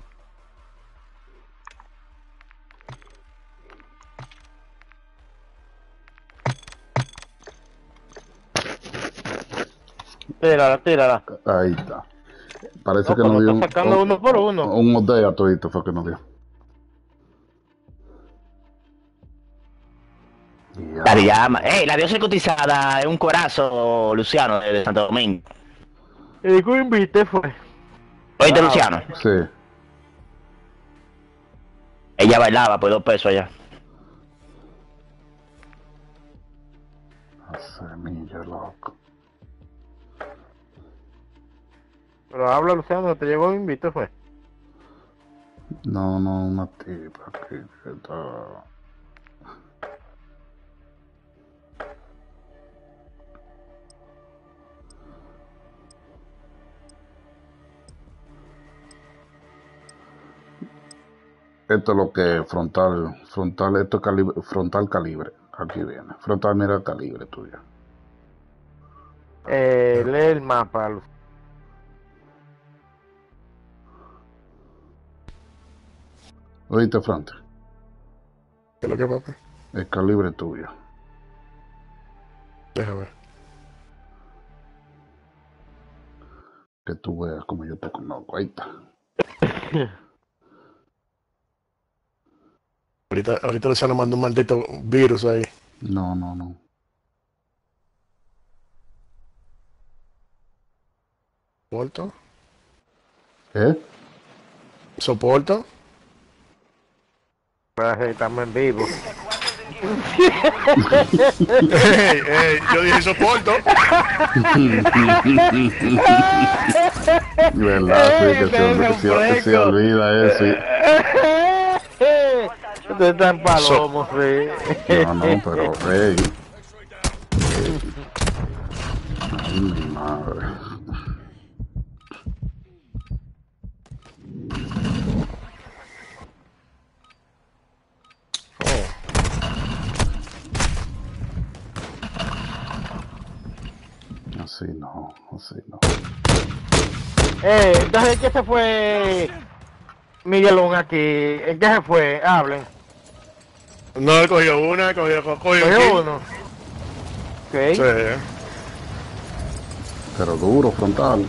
Tírala. Ahí está. Parece que No, nos dio está sacando uno por uno. un update a todito fue que nos dio. La diosa cotizada es un corazo, Luciano, de Santo Domingo. El que invité fue. Oíste, Luciano. Sí. Ella bailaba por 2 pesos allá. La semilla, loco. Pero habla, Luciano, te llegó el invito, fue. No, una tipa aquí que está... Esto es lo que es frontal, esto es calibre, frontal calibre. Aquí viene. Frontal, mira el calibre tuyo. Lee el mapa, Luciano. Oíste, Frante. ¿Qué es lo que, papá? El calibre tuyo. Déjame ver. Que tú veas como yo te conozco. Ahí está. Ahorita Luciano mandó un maldito virus ahí. No. ¿Soporto? ¿Soporto? Estamos en vivo. Ey, yo dije soporto. ¿Verdad? Sí, que se olvida eso. Ustedes están palomos, sí. No, pero rey. Ay, mi madre. Así no. Entonces, ¿qué se fue Miguelón aquí? ¿En qué se fue? Hablen. No, he cogido una, cogió uno. Ok. Sí. Pero duro, frontal.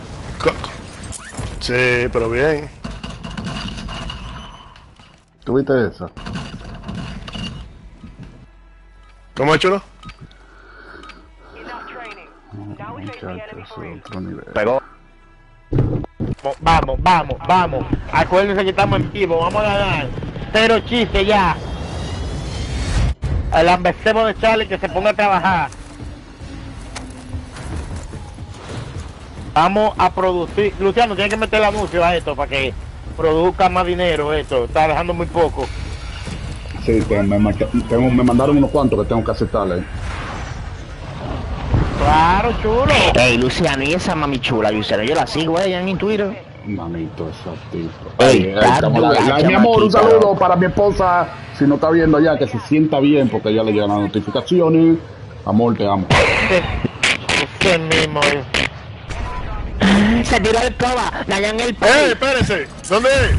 Sí, pero bien. ¿Tuviste esa? ¿Cómo es, chulo? Muchachos, eso es otro nivel. Pegó. Vamos. Acuérdense que estamos en vivo, vamos a ganar. Cero chiste ya. El ambecebo de Charlie que se ponga a trabajar. Vamos a producir. Luciano, tiene que meter el anuncio a esto para que produzca más dinero esto. Está dejando muy poco. Sí, me mandaron unos cuantos que tengo que aceptarle. Claro, chulo. Ey, Luciano, y esa mami chula, Luciano, yo la sigo ella en Twitter. Manito, esa tipo. Ey, Mi amor, un saludo para mi esposa. Si no está viendo ya, que se sienta bien porque ya le llegan las notificaciones. Amor, te amo. Ese mismo. Se tiró el coba, dañan el Espérese. ¿Dónde es?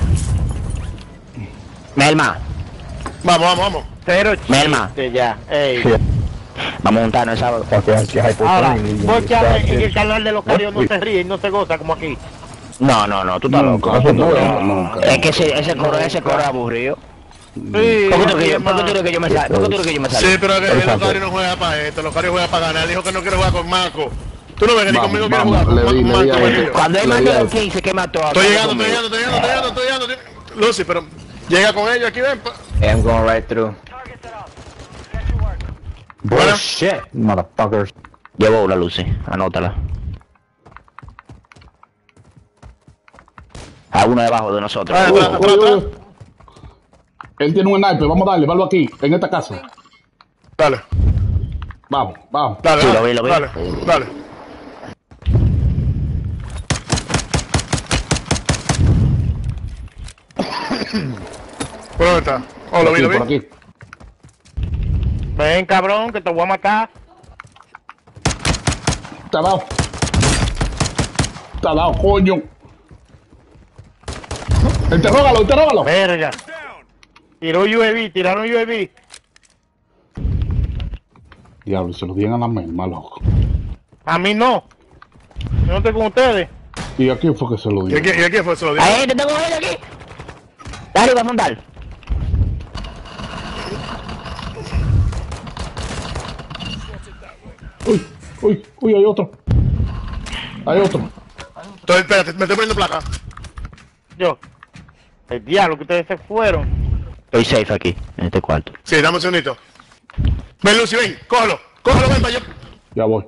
Melma. Vamos. Cero Melma. chiste ya. Ey. Vamos a juntarnos esa. Ahora, porque en el canal de los carios no se ríe y no se goza como aquí. No, tú estás loco. Nunca. Es que ese coro es aburrido. Sí, ¿Por qué tú quieres que yo me salga? Sí, pero el Locario no juega para esto, el Locario juega para ganar. Dijo que no quiere jugar con Marco. Tú no ves que ni conmigo quiere jugar con Marco. Cuando él mandó los 15 que mató a Estoy llegando. Lucy, pero llega con ellos aquí, ven. I'm going right through. Bullshit, motherfuckers. Llevo la Lucy, anótala. A uno debajo de nosotros. Atrás. Él tiene un sniper, vamos a darle, valo aquí, en esta casa. Dale. Vamos. Dale. Sí, lo vi. Dale. ¿Por dónde está? Oh, lo vi. Por aquí. Ven, cabrón, que te voy a matar. Te ha dado, coño. Interrógalo. Verga. Tiraron UAV. Diablo, se lo dieron a la misma, loco. A mí no. Yo no estoy con ustedes. ¿Y a quién fue que se lo ¿Y dieron? a quién fue? Se lo dijo. Ahí te tengo él aquí. Dale, va a frontal. Uy, hay otro. Entonces, espérate, me estoy poniendo placa. Yo. El diablo que ustedes se fueron. Estoy safe aquí, en este cuarto. Sí, dame un segundito. Ven, Lucy, ven, cógelo, ven para yo. Ya voy.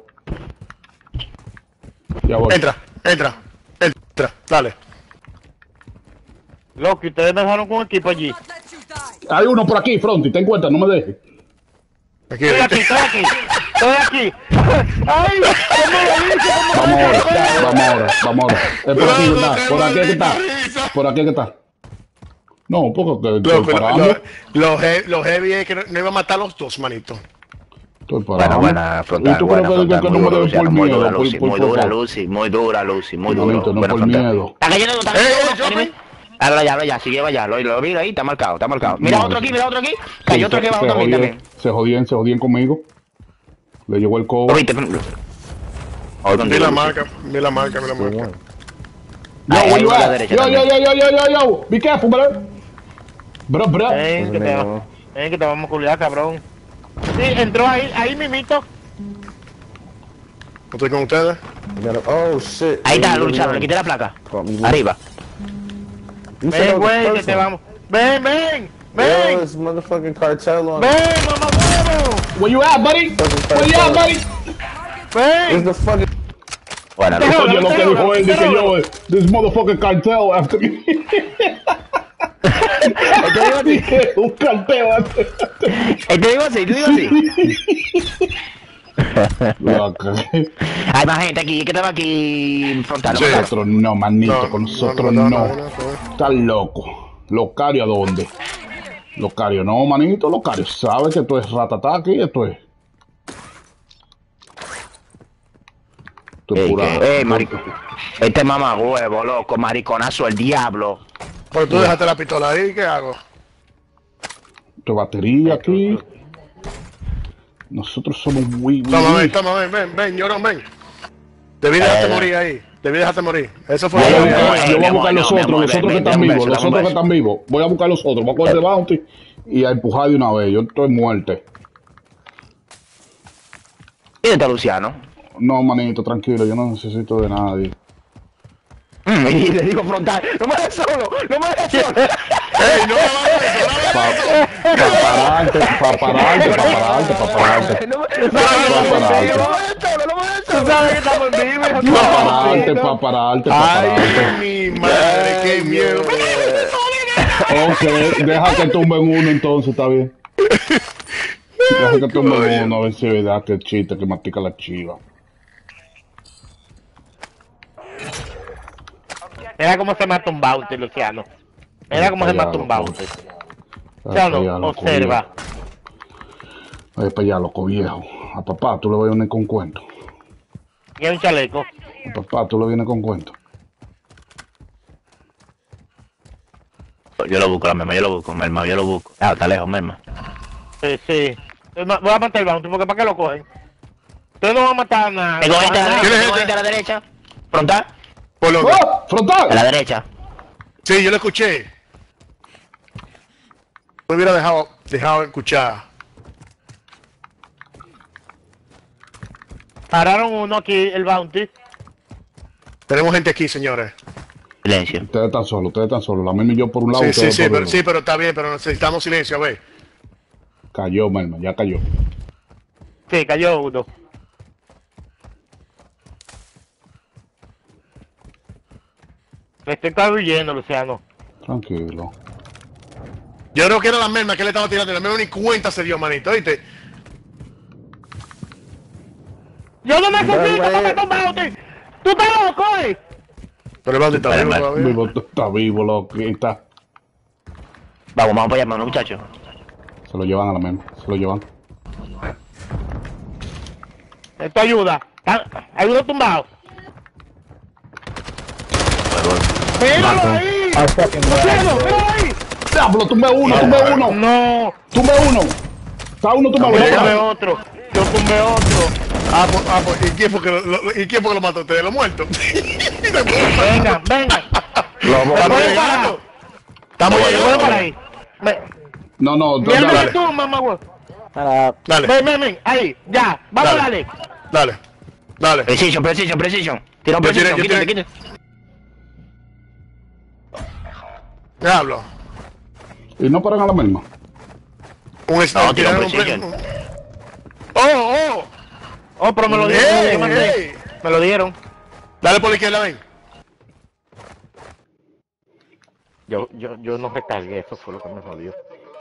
Entra, dale. Loco, ustedes me dejaron con un equipo allí. Hay uno por aquí, Fronty, ten cuenta, no me dejes. Aquí, Estoy aquí, estoy aquí. Estoy aquí. ¡Ay! ¿Cómo lo hice? Vamos ahora. Es por aquí que está, por aquí que está. Por aquí que está. No, porque estoy parando. Los heavy es que no iba a matar a los dos, manito. Estoy parando. Buena frontal, ¿Y tú buena crees que frontal, no me debes por muy miedo? dura, Lucy, muy dura, favor. Lucy, muy dura, Lucy, muy duro. Manito, no Buena por frontal. miedo. Está cayendo, está cayendo. Habla ya, sigue allá, lo vi ahí, está marcado. Mira No, otro aquí, mira otro aquí. Sí, Cayó otro que va otro aquí también. Se jodían conmigo. Le llegó el ¿Lo cobre. viste? Hoy Vi contigo, la Lucy. marca, vi la marca. Yo, Ahí, where you a la at? derecha Yo, también. be careful, bro. Bro. Ven que te vamos a culiar, cabrón. Sí, entró ahí mimito. ¿Estoy con ustedes? Oh shit. Ahí está, Luciano, le quité la placa. Arriba. Ven, güey, que te vamos. Ven. Yo, this motherfucking cartel on. Ven, mamá huevo. Where you at, buddy? Ven. It's the fucking. Bueno, Déjalo, Oye, lo que déjalo, dijo él, dice déjalo. yo, this motherfucking cartel after me. Dije, un cartel after. te digo así. Loco. Hay más gente aquí, que estaba aquí frontal. Sí. Nosotros no, manito, con nosotros no. no. Estás loco. Locario, ¿a dónde? Locario, no, manito, Locario. ¿Sabe que esto es ratatá aquí? Esto es pura. marico. Este mamá huevo, loco, mariconazo, el diablo. Pero tú dejaste la pistola ahí, ¿qué hago? Esto es batería aquí. Nosotros somos muy. Toma, ven, llorón, ven. Debí dejarte morir ahí. Eso fue. Yo voy a buscar los otros que están vivos, Dame un beso. Voy a buscar los otros, voy a coger el bounty y a empujar de una vez. Yo estoy muerte. ¿Quién está Luciano? No, manito, tranquilo, yo no necesito de nadie. Y le digo frontal, no me dejes solo. ¡Ey, no Para pararte. Tú sabes que estamos en vivo. Para pararte. ¡Ay, mi madre, qué miedo! Ok, deja que tumben uno entonces, está bien. Deja que tumben uno, a ver si es verdad que el chiste que mastica la chiva. Mira cómo se mata un bounty, Luciano. Mira cómo se mata un bounty. Luciano, observa. Vaya para allá, loco viejo. A papá tú le vas a venir con cuento. Y un chaleco. A papá tú le vienes con cuento. Yo lo busco, merma, yo lo busco. Ah, está lejos, merma. Sí. Voy a matar el bounty porque ¿para qué lo cogen? Ustedes no van a matar a nada. Tengo gente a la ¿Quién es derecha, este? a la derecha. Frontal, Por lo ¡Oh! ¡Frontal! a la derecha. Sí, yo lo escuché. Me hubiera dejado escuchar. Pararon uno aquí, el bounty. Tenemos gente aquí, señores. Silencio. Ustedes están solos. La misma y yo por un lado. Sí, ustedes por el otro. pero está bien, pero necesitamos silencio, a ver. Cayó, merma, ya cayó. Sí, cayó uno. Me estoy cabillando, Luciano. Tranquilo. Yo creo que era la merma que le estaba tirando, la merma ni cuenta se dio, manito, ¿oíste? ¡Yo no necesito comer un bounty! ¡Tú estás loco, Pero el bounty está vivo todavía. Vivo, está vivo, loco. Ahí está. Vamos para allá, mano, muchachos. Se lo llevan a la merma. Se lo llevan. Esto ayuda. Hay uno tumbado. ¡Míralo ahí! ¡Luciano, míralo ahí! ¡Diablo! ¡Tumbé uno! ¡No! ¡Tumbé uno! Está uno tumbado. Yo tumbé otro. ¿Y quién fue que lo mató a ustedes? ¿Los muertos? Venga. Estamos llegando. Estamos Voy llegando. para ahí. No, Mírame dale. tú, mamá, güey. Dale, Ven. Ahí, ya. Vamos, dale. dale. Precision. Tira un Yo tiré, precision, yo tiré. quítate. Diablo. Y no paran a la merma. Un No, tira tiraron un precision. ¡Oh! Oh, pero me lo dieron. ¡Ey, yo mandé. ey! Me lo dieron. Dale por la izquierda, ven. Yo no recargué, eso fue lo que me jodió.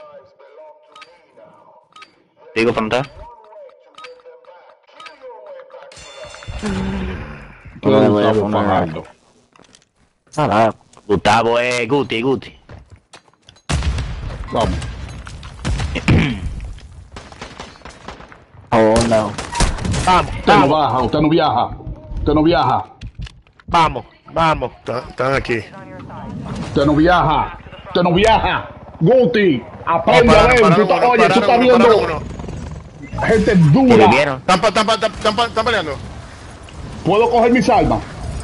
Digo, Fanta. Todo Gustavo Fajardo. Gustavo es Guti. Vamos. Oh, no. Vamos, Usted no baja, usted no viaja. vamos. Están aquí. Usted no viaja. Guti, aprende a ver. Oye, tú estás viendo gente dura. ¿Están peleando? ¿Puedo coger mis armas?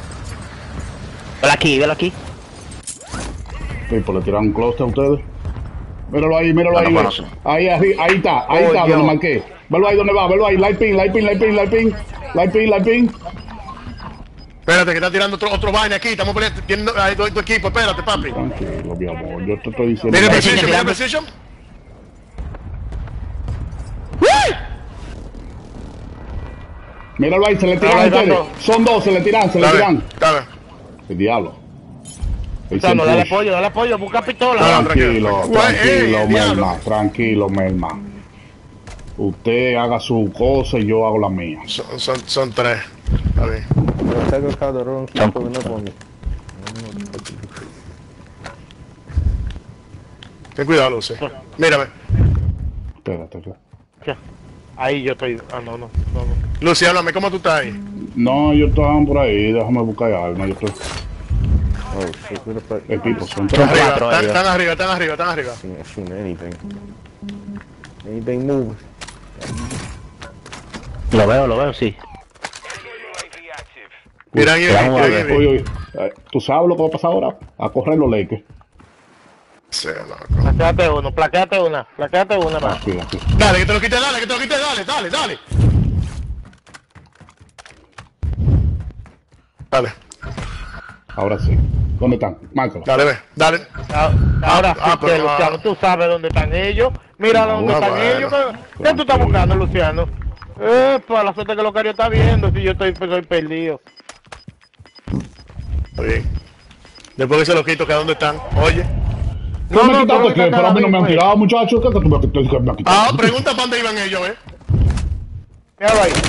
Velo aquí. Sí, pues le tiraron un close a ustedes. Míralo ahí. No, Ve. Ahí está, donde marqué. Velo ahí donde va, light pin. Espérate, que está tirando otro vaina aquí. Estamos peleando. Hay dos equipos. Espérate, papi. Tranquilo, mi amor, yo te estoy diciendo. Mira precision. Míralo ahí, se le tiran a ustedes. Son dos, se le tiran. Dale. El diablo. Luciano, dale apoyo, busca pistola. Tranquilo, Melma. Usted haga su cosa y yo hago la mía. Son tres. A ver. Take a Calderon, keep pulling up on me. Ten cuidado, Luce. Mírame. Espérate. Ahí yo estoy. No. Lucy, háblame, ¿cómo tú estás ahí? No, yo estaba por ahí, déjame buscar algo. Yo estoy... Oh shit, who the fuck? Equipo, son Están tres. arriba. Can't shoot anything. Anything moving. Lo veo, sí. Mira ahí. Oye, ¿tú sabes lo que va a pasar ahora? A correr los Lakers. Sí, loco. Plaquéate una. Aquí. Dale, que te lo quite, dale. Dale. Ahora sí. ¿Dónde están? Márcalo. Dale, ve. Dale. Ahora sí, pero, Luciano, tú sabes dónde están ellos. Mira dónde están ellos. ¿Qué tú estás buscando, Luciano? Para la suerte que Locario está viendo, si yo estoy perdido. Está bien. Después que se lo quito, que dónde están. Oye. No, me quitaste que, pero a mí no me han tirado, muchachos. ¿Qué tú me has quitado? Pregunta para dónde iban ellos, Míralo ahí.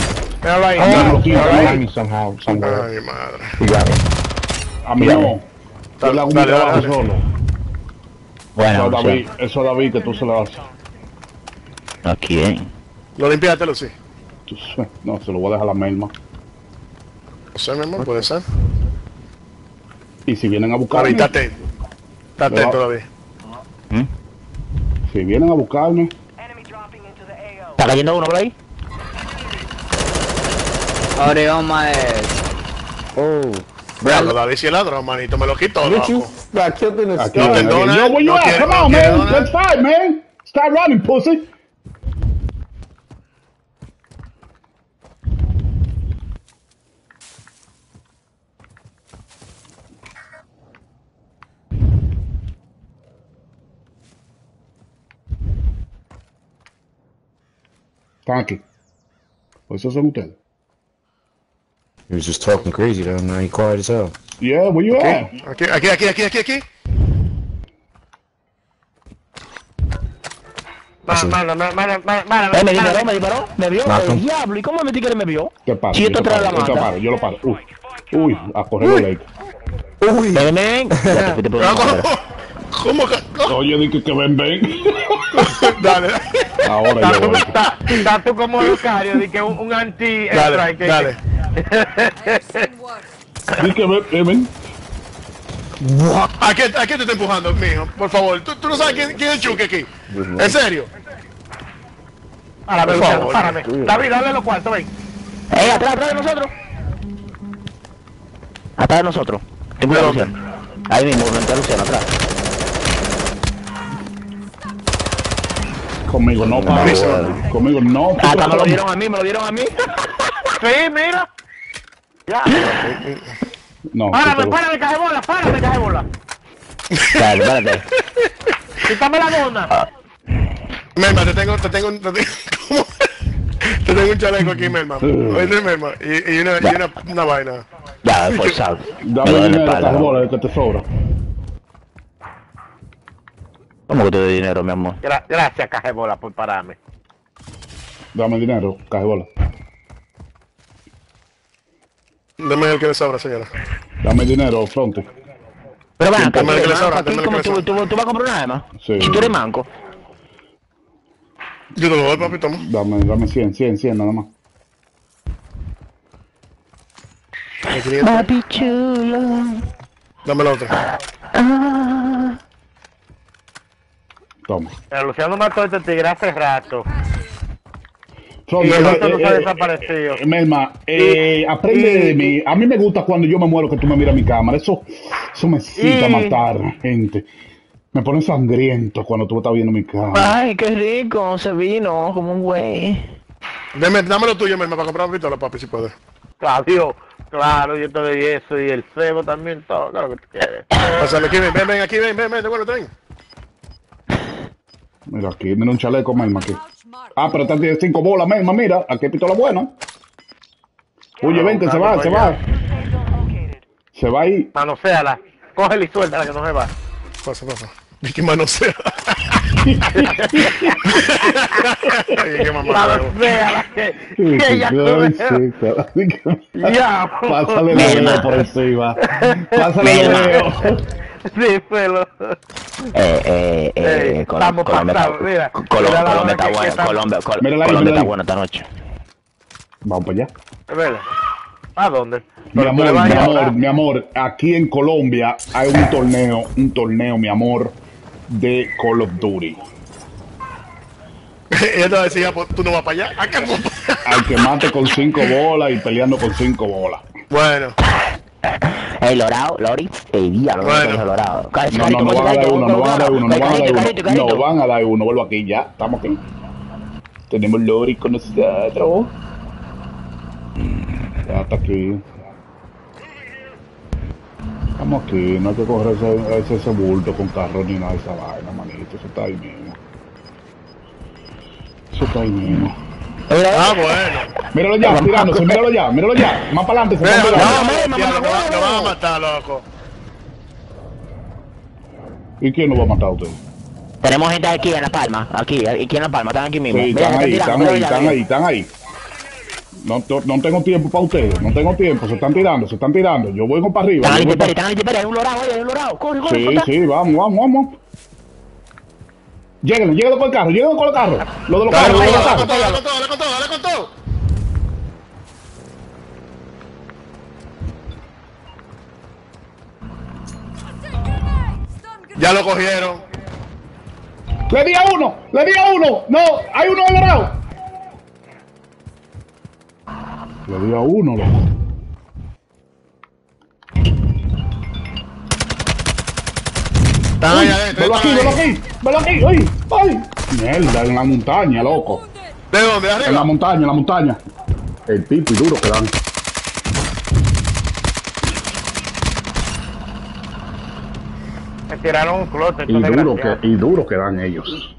Ay, madre. A mí no. Yo le hago un trabajo solo. Bueno, Eso a David que tú se lo haces. ¿a quién? ¿Lo limpiaste, Lucy? No, se lo voy a dejar a la Melma. No sé, mi amor, puede ser. Y si vienen a buscarme... Está atento, David. Si vienen a buscarme... ¿Está cayendo uno por ahí? Oh. Bravo, David, si es ladrón, manito, me lo quito, Look, you loco. got killed in the Aquí, sky. perdona, Yo, where you no at? quiere- Come no on, quiere man. donar. Let's fight, man. Start running, pussy. Están aquí. ¿O esos son ustedes? He was just talking crazy though. Now he quiet as hell. Yeah, where you at? Aquí. Me disparó. Me vio. El diablo. ¿Y cómo me metí que él me vio? Te paro, Si yo esto te trae la paro, mata. yo lo paro. Uy, a correr los Lakers. Ven. Ya te fuiste por una madera. ¿Cómo que? Oye, dije que ven. Dale. Ahora yo voy. Estás tú como Lucario, de que un anti-strike. Dale. Dije que ven. ¿A qué te está empujando, mijo? Por favor, ¿tú no sabes quién es Chucky aquí? ¿En serio? Párame, Por Luciano, favor. párame. David, dale los cuartos, ven. Atrás de nosotros. Atrás de nosotros. Ten cuidado, Luciano. Ahí mismo, frente a Luciano, atrás. Conmigo no, padre. Conmigo no. Hasta me lo dieron a mí. Sí, mira. Ya. No. Párame, caje bola. Dale, espérate. Quítame la dona. Melma, te tengo ¿cómo? Te tengo un chaleco aquí, Melma. Oye, Melma, y una vaina. Ya, forzado. Dame dinero, cajobola, que te sobra. ¿Cómo que te doy dinero, mi amor? Gracias, cajebola, por pararme. Dame dinero, cajebola. Deme el que le sobra, señora. Dame dinero, fronte. Pero van acá, Dame el que le manco, sobra, aquí dame el como que le tú vas a comprar una arma. Sí. Si tú eres manco. Yo te lo doy, papi, toma. Dame 100 nada más. El 500. Papi chulo. Dame la otra. Toma. Pero Luciano mató a este tigre hace rato. Fronte, Y el otro no se ha desaparecido. Melma, aprende de mí. A mí me gusta cuando yo me muero que tú me miras mi cámara. Eso me excita matar gente. Me pone sangriento cuando tú estás viendo mi cámara. Ay, qué rico, se vino como un güey. Dame lo tuyo, Melma, para comprar una pistola, papi, si puedes. Adiós. Claro, yo te doy eso y el cebo también, todo, claro que tú quieres. Pásale aquí, ven, aquí, ven, devuelve, tren. Mira aquí, mira un chaleco, Melma, aquí. Ah, pero esta tiene 5 bolas, Melma, mira. Aquí hay pistola buena. Oye, vente, se va. Se va ahí. Manoséala. Cógela y suéltala que no se va. Pasa. Y que manosea. Ay, qué mamá. Manoséala, que ya Ya, Pásale la veo por encima. Pásale la veo. sí, pelo. Estamos pasados, mira. Colombia está bueno, Colombia está bueno esta noche. Vamos para allá. Vele. ¿A dónde? Mi amor, aquí en Colombia hay un torneo, mi amor, de Call of Duty. Ella te decía, pues, tú no vas para allá. Acá no. Al que mate con 5 bolas y peleando con 5 bolas. Bueno. El Lorao, Lori, diablo, Bueno. el Lorao. No van a dar uno, no van a dar uno, vuelvo aquí ya, estamos aquí. Tenemos Lori con nosotros. Ya está aquí. Estamos aquí, no hay que coger ese bulto con carro ni nada de esa vaina, manito, eso está ahí mismo. Eso está ahí mismo. Ah, bueno. Míralo ya, tirándose, míralo ya. Más para adelante, se Mira, va lo van a matar, loco. ¿Y quién lo va a matar a usted? Tenemos gente aquí en La Palma, aquí en La Palma, están aquí mismo. Sí, están ahí. No tengo tiempo para ustedes, no tengo tiempo, se están tirando. Yo voy para arriba. Están ahí, hay un Lorao, corre. Sí, vamos. Lleguen con el carro, Lo de los carros, Dale con todo. Ya lo cogieron. Le di a uno. No, hay uno de dorado. Le di a uno, loco. Están ahí adentro. Velo aquí, ay. Mierda, en la montaña, loco. ¿De dónde? ¿De arriba? En la montaña. El pipo y duro que dan. Me tiraron un closet. Y duro que dan ellos.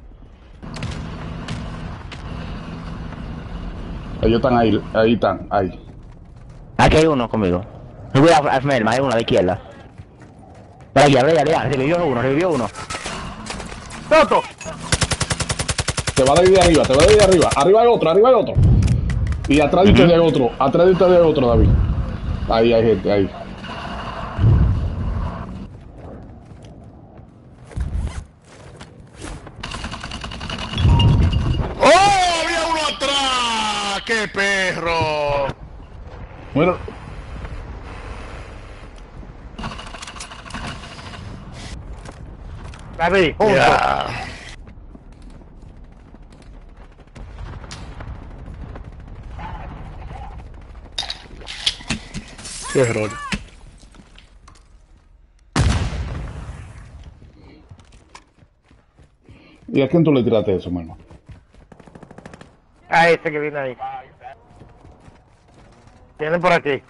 Ellos están ahí están. Aquí hay uno conmigo. Voy a Melma, hay uno a la izquierda. Para allá, revivió uno. ¡Toto! Te va a ir de arriba, Arriba hay otro. Y atrás de usted hay otro, David. Ahí hay gente, ahí. ¡Oh! Había uno atrás. ¡Qué perro! Bueno. David, junto. Ya. Qué error. ¿Y a quién tú le tiraste eso, hermano? A ese que viene ahí. Vienen por aquí.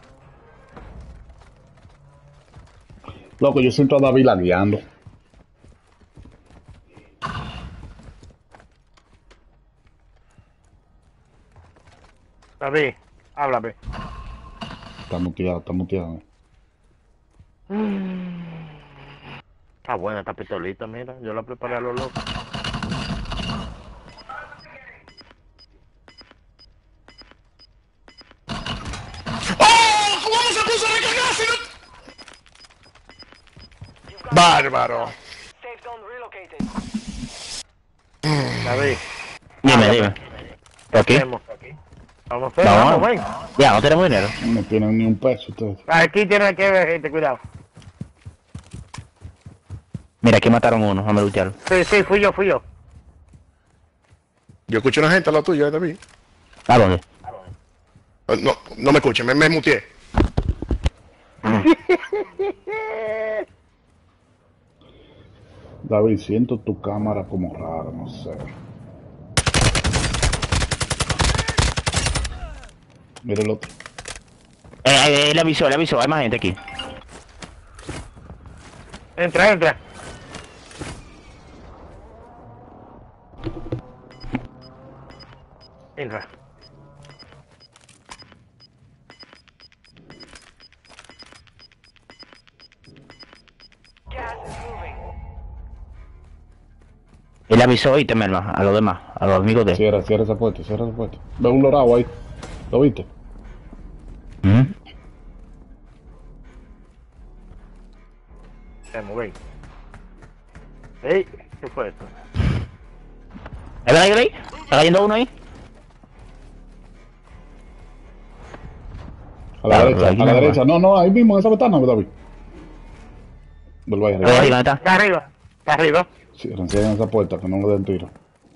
Loco, yo siento a David lagueando. David, háblame. Está muteado. Ah, buena esta pistolita, mira. Yo la preparé a lo loco. ¡Oh! ¿Cómo se puso a recargarse? Bárbaro. Safe zone relocated. David. Dime. ¿Aquí? Vamos a hacer, vamos, ven. Ya, no tenemos dinero. No tienen ni un peso ustedes. Aquí tienen que ver gente, cuidado. Mira, aquí mataron uno, déjame luchar. Sí, fui yo. Yo escucho una gente a la tuya también. ¿A dónde? No me escuchen, me muteé. David, siento tu cámara como rara, no sé. Mira el otro. Él avisó, hay más gente aquí. Entra. Entra. Gas is moving. Él avisó y te merma a los demás, a los amigos de él. Cierra esa puerta. Ve un lorado ahí. ¿Lo viste? Se moví. Ey, ¿qué fue esto? ¿Es verdad, Grey? ¿Está cayendo uno ahí? A la Claro, aquí no derecha. No, ahí mismo en esa ventana, David. Vuelvo ahí Ahí arriba. arriba, ¿dónde está? Está arriba. Cierran esa puerta, que no me den tiro.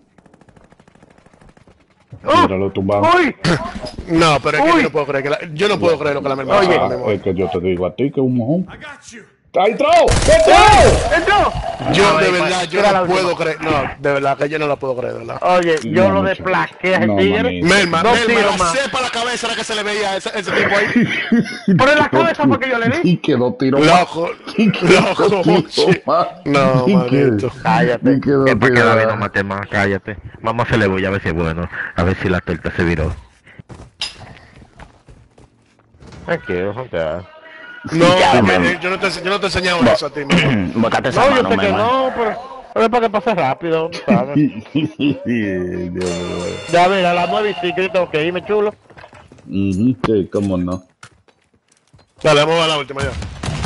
¡Oh! Mira, lo tumbaron. ¡Uy! No, pero es que Uy. yo no puedo creer que yo no puedo creer lo que la merma Oye. hace. Es que yo te digo a ti que es un mojón. ¡Ahí entró! ¡Entró! Yo de Ay, verdad, yo era la no puedo última. creer. No, de verdad que yo no la puedo creer, de verdad. Oye, yo No, lo muchacho. desplaqué a ese No, tigre. manito. Melma, Dos tiros la más. cepa a la cabeza era que se le veía ese tipo ahí. Pero en la cabeza fue que yo le di. Y quedó tiro más. Loco, loco, Tiro más. No, Y que- manito. Cállate. y quedó Es para que tiro David no más. mate más, cállate. Vamos a hacerle voy a ver si es bueno. A ver si la torta se viró. Tranquilo, No, Ya, man. yo no te he enseñado eso a ti, man. Bótate esa No, yo mano, sé que merma. no, pero es para que pase rápido, ¿sabes? Dios mío. Ya mira, a las 9:05 tengo que irme, chulo. Ujú, sí, cómo no. Dale, vamos a la última ya.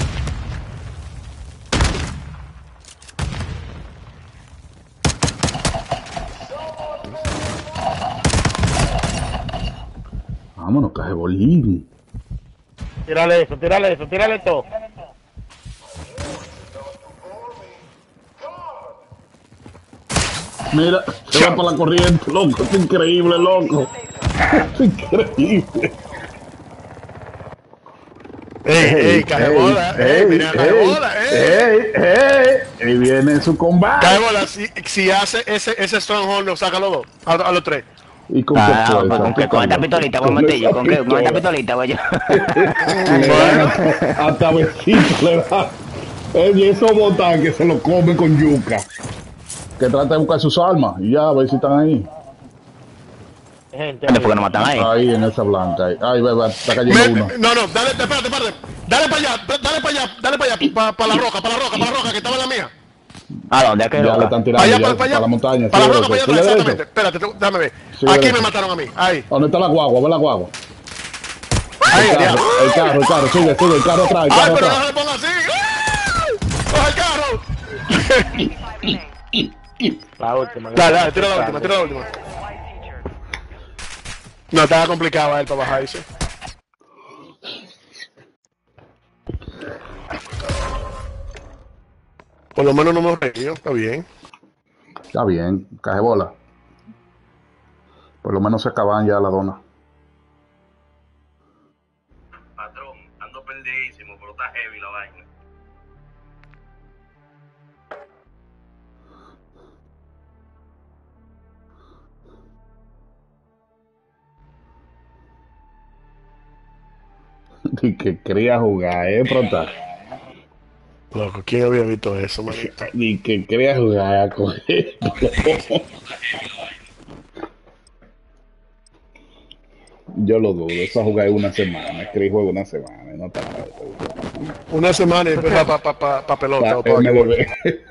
Vámonos, caje bolín. Tírale eso, tírale todo. Mira, se va para la corriente, loco. Es increíble, loco. Es increíble. Ey, cajebola, mira, cajebola, Ahí viene su combate. Cajebola, si hace ese Stronghold, lo saca a los dos, a los tres. ¿Y con qué Ah, fuerza? ¿con qué? Con esta pistolita, buen montillo. ¿Con qué? Con esta pistolita, güey. Bueno, hasta besito le da. Y esos botan que se lo comen con yuca. Que trata de buscar sus armas y ya, a ver si están ahí. Gente, ¿Por qué no matan ahí? Ahí en esa blanca. Ahí, ve, está cayendo uno. No, dale, espérate. Dale para allá, para la roca que estaba en la mía. ¿A dónde? ¿A qué Ya le roca? están tirando Para allá, ya, para allá. la montaña. Para la sigue roca, para derecho, allá, sigue exactamente. derecho. Espérate, déjame ver. Sigue Aquí derecho. me mataron a mí. Ahí. ¿Dónde está la guagua? Ve la guagua. Ahí, El diablo. carro, sigue, el carro atrás, el Ay, carro pero no atrás. se le ponga así. ¡Coge el carro! la última. Dale, tira la última. No, estaba complicado él para bajar, dice. Por lo menos no me reí, está bien. Está bien, cajebola. Por lo menos se acaban ya la dona. Patrón, ando perdidísimo, pero está heavy la vaina. Y que quería jugar, prota. Loco, ¿quién había visto eso, manito? Y que quería jugar a coger. Yo lo dudo, eso jugué una semana, escribí juego una semana y no estaba. Una semana y después pa pelota. o pa- MLB.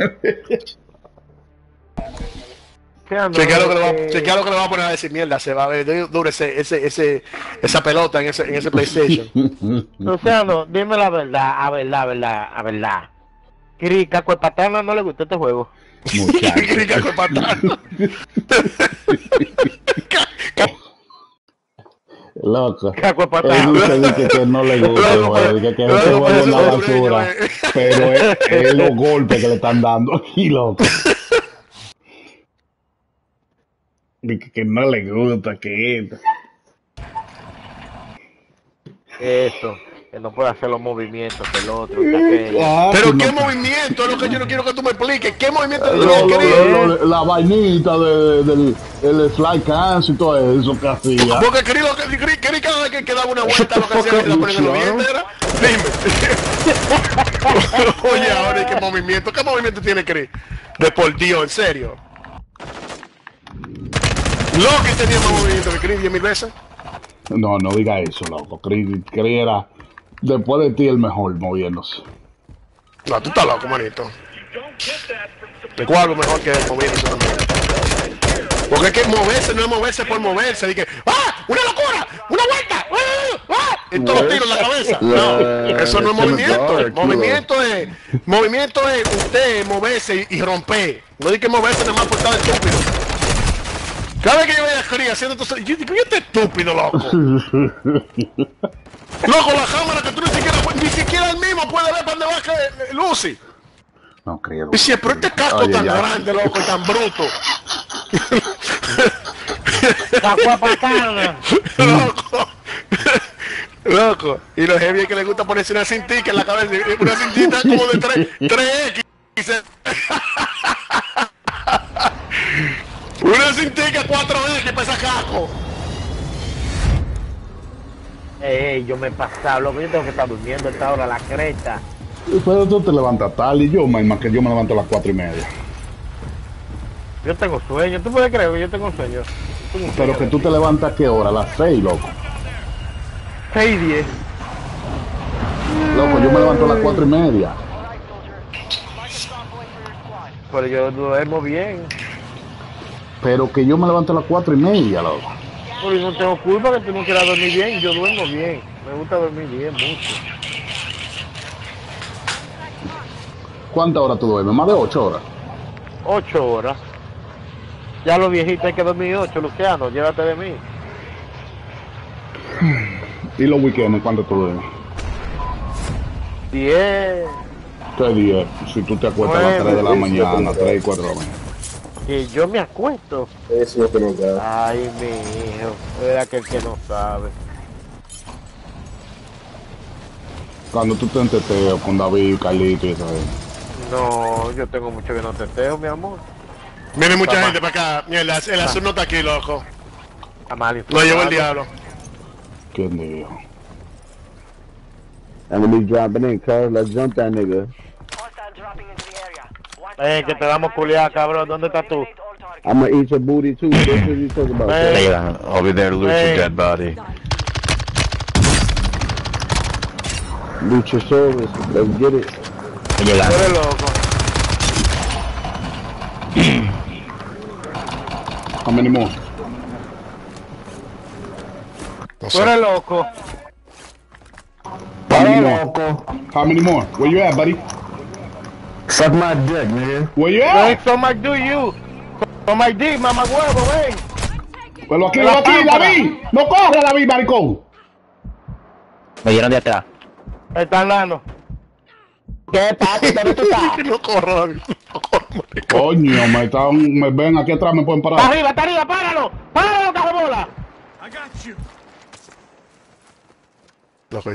Chequea lo que le va a poner a decir mierda, se va a ver duro esa pelota en ese PlayStation. Luciano, dime la verdad, a verdad. Caco el Patana no le gustó este juego. Crica con patán. Loco. Caco el Él Patana. dice que no le gusta el Loco, juego, que loco, ese juego es una eso es basura. dureño, Pero es los golpes que le están dando aquí, loco. Dice que no le gusta, que esto. Eso, que no puede hacer los movimientos que el otro, que aquello. Ah, Pero tú qué no- movimiento es lo que yo no quiero que tú me expliques. ¿Qué movimiento tenía la vainita del el slide cancel y todo eso que hacía. Porque Cris cada vez que daba una vuelta lo que hacía era poner los dientes, ¿era? Dime. Oye, ahora, ¿y qué movimiento? ¿Qué movimiento tiene Cris? De por Dios, en serio. Loki tenía más movimiento que Cris 10.000 veces. No, no diga eso, loco. Chris era después de ti el mejor moviéndose. No, tú estás loco, manito. ¿De cuál mejor que moviéndose también? Porque es que moverse no es moverse por moverse. Dije, ¡ah! ¡Una locura! ¡Una vuelta! Y todos los tiros en la cabeza. No, eso no es movimiento. Movimiento es usted moverse y romper. No hay que moverse nada más por estar estúpido. Cada vez que yo veía a Cris haciendo esto, yo digo, ¿y este estúpido, loco? Loco, la cámara que tú ni siquiera él mismo puede ver para dónde va Lucy. No creo. Y si pero este casco Oye, tan ya. grande, loco, y tan bruto. Caco el Patana. Loco. Loco. Y los heavy es que les gusta ponerse una cintica en la cabeza. Una cintita como de 3X. Una cintica 4X para esa casco. Yo me he pasado, loco, yo tengo que estar durmiendo a esta hora, la cresta. Pero tú te levantas tarde y yo, más que yo me levanto a las 4:30. Yo tengo sueño, ¿tú puedes creer que yo tengo sueño? Pero que tú te levantas a qué hora, a las 6, loco. 6:10. Loco, yo me levanto a las 4:30. Pero yo duermo bien. Pero que yo me levanto a las 4:30, loco. Pero yo no tengo culpa que tú no quieras dormir bien, yo duermo bien. Me gusta dormir bien, mucho. ¿Cuántas horas tú duermes? ¿Más de 8 horas? 8 horas. Ya los viejitos hay que dormir 8, Luciano, llévate de mí. ¿Y los weekends cuánto tú duermes? 10. ¿Qué día? Si tú te acuestas a las 3 de la mañana, 3 y 4 de la mañana. Que yo me acuesto. Eso es lo que no da. Ay, mi hijo, era aquel que no sabe. Cuando tú te enteteas con David, Carlito y esa gente. No, yo tengo mucho que no teteo, mi amor. Viene mucha Papá. gente para acá. Mierda, el azul no está aquí, loco. Está mal Lo informado. llevó el diablo. ¿Quién dijo? I'm gonna be dropping in, cuz. Let's jump that nigga. Hostile dropping into the area. Watch Que te damos culiar, cabrón. ¿Dónde estás tú? I'm gonna eat your booty too. That's what you talking about. Hey. I'll be there to loot Hey. your dead body. Loot your service. Let's get it. Tú eres loco. How many more? No Tú sé. eres loco. How many more? How many more? Where you at, buddy? Suck my dick, nigga. Where you Hey, at? so much do you. So much dick, mamá huevo, ven. Pero aquí, La aquí, pámpara. David. No corre, David, maricón. Me dieron de atrás. Está hablando. ¿Qué pasa? ¿Dónde tú estás? No corro, David. No corro, marico. Coño, me ven aquí atrás, me pueden parar. Está arriba, páralo. Páralo, cajobola. Loco,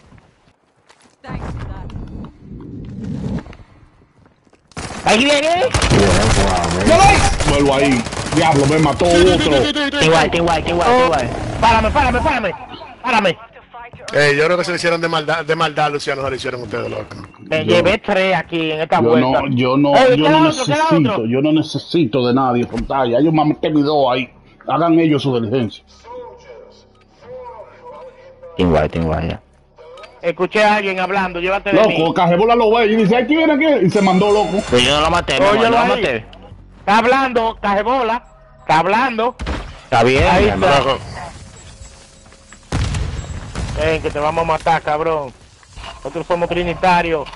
Ahí viene. Vuelvo ahí. Diablo, me mató otro. Igual. Párame. yo creo que se le hicieron de maldad, Luciano, se le hicieron ustedes, loco. Me llevé 3 aquí en esta Yo vuelta. no, yo no, Ey, yo queda no otro, queda necesito, otro. yo no necesito de nadie con talla. Ellos me han metido ahí. Hagan ellos su diligencia. Igual, ya. Escuché a alguien hablando, llévate de mí. Loco, Cajebola lo ve y dice, aquí viene aquí. Y se mandó, loco. Pero yo no lo maté, no, Óyelo no lo ahí. maté. Está hablando, Cajebola. Está hablando. Está bien, Ahí mi hermano. Loco, Ven, que te vamos a matar, cabrón. Nosotros somos trinitarios.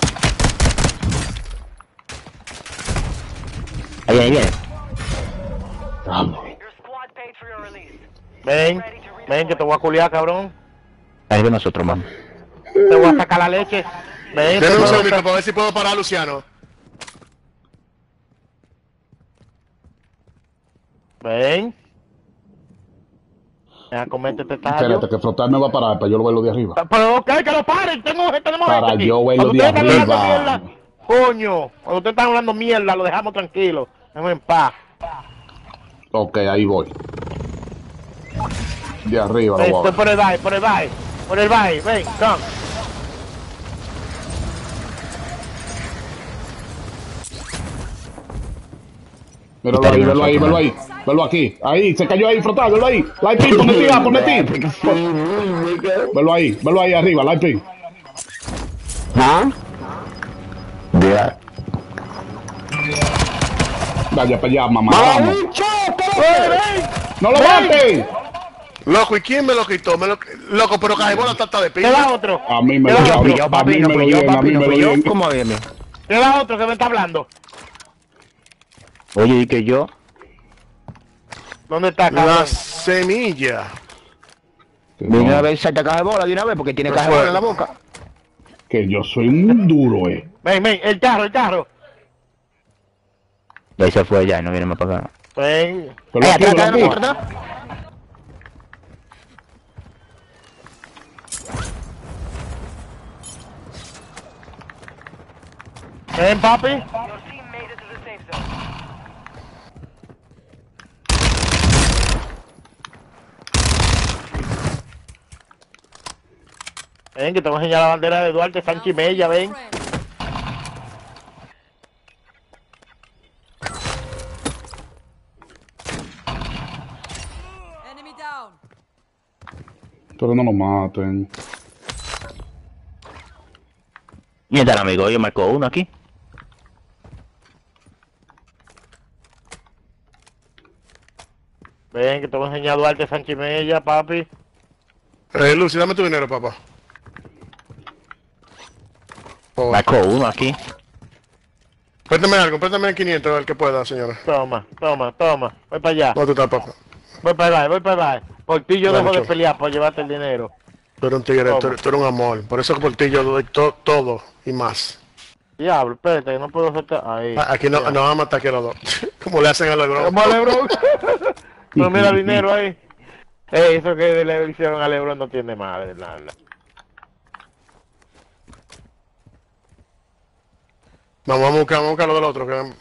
Ahí viene, ahí viene. Your squad paid for your release. Ven, que te voy a culiar, cabrón. Ahí viene nosotros, mano. Te voy a sacar la leche. Ven, denme un te- segundito para ver si puedo parar a Luciano. Ven. Ya, comete este tallo. Espérate, que Frotar me va a parar para yo verlo de arriba. Pero ok, que lo paren. Tenemos Para gente aquí. yo verlo Cuando de ustedes están hablando arriba. mierda, coño. Cuando ustedes están hablando mierda, lo dejamos tranquilo. Déjame en paz. Ok, ahí voy. De arriba lo Ven, voy a estoy ver. por el baile, por el baile. Por el baile, ven, come. Míralo ahí, velo ahí, velo ahí. Velo aquí. Ahí, se cayó ahí, Frotar, velo ahí. Light pin, ponete ya, ponete. Velo ahí arriba, light pin. ¿Ah? Ya. Vaya para allá, mamá. Vamos. ¡No lo mates! Loco, ¿y quién me lo quitó? Loco, pero Cajebola está de ¿Qué va pinta. otro? A mí me ¿Qué lo va No fui otro? yo, a papi, mí no me lo fui yo, dieron, a papi, mí no me lo fui yo. dieron. ¿Cómo viene? ¿Qué va otro que me está hablando? Oye, ¿y que yo? ¿Dónde está, La cabrón? semilla. Vine a ver salta caja de bola de una vez porque tiene caja de bola en la boca. Que yo soy un duro, Ven, el carro. Y ahí se fue ya y no viene más para acá. Ven. Pero Ahí aquí, atrás, velo atrás, aquí. atrás, atrás. Ven, papi. Your team made it to the safe zone. Ven, que te voy a enseñar la bandera de Duarte Sánchez Mella, ven. Enemy down. Pero no lo maten. ¿Y está el amigo? Yo marcó uno aquí. Ven, que te voy a enseñar Duarte Sánchez Mella, papi. Lucy, dame tu dinero, papá. Por favor. Marcó uno aquí. Préstame algo, préstame 500 al que pueda, señora. Toma. Voy para allá. ¿Dónde tú estás, papá? Voy para el baile. Por ti yo Dale, dejo de chavo. pelear por llevarte el dinero. Tú eres un tigre, ¿Cómo? tú eres un amor. Por eso que por ti yo doy todo y más. Diablo, espérate, que no puedo soltar. Ahí. Aquí no, Ya. nos vamos a matar aquí los dos. Como le hacen a LeBron. Vamos a Lebron. No mira dinero ahí. Eso que le hicieron a Lebron no tiene madre, nada. Vamos a buscar lo del otro. Que...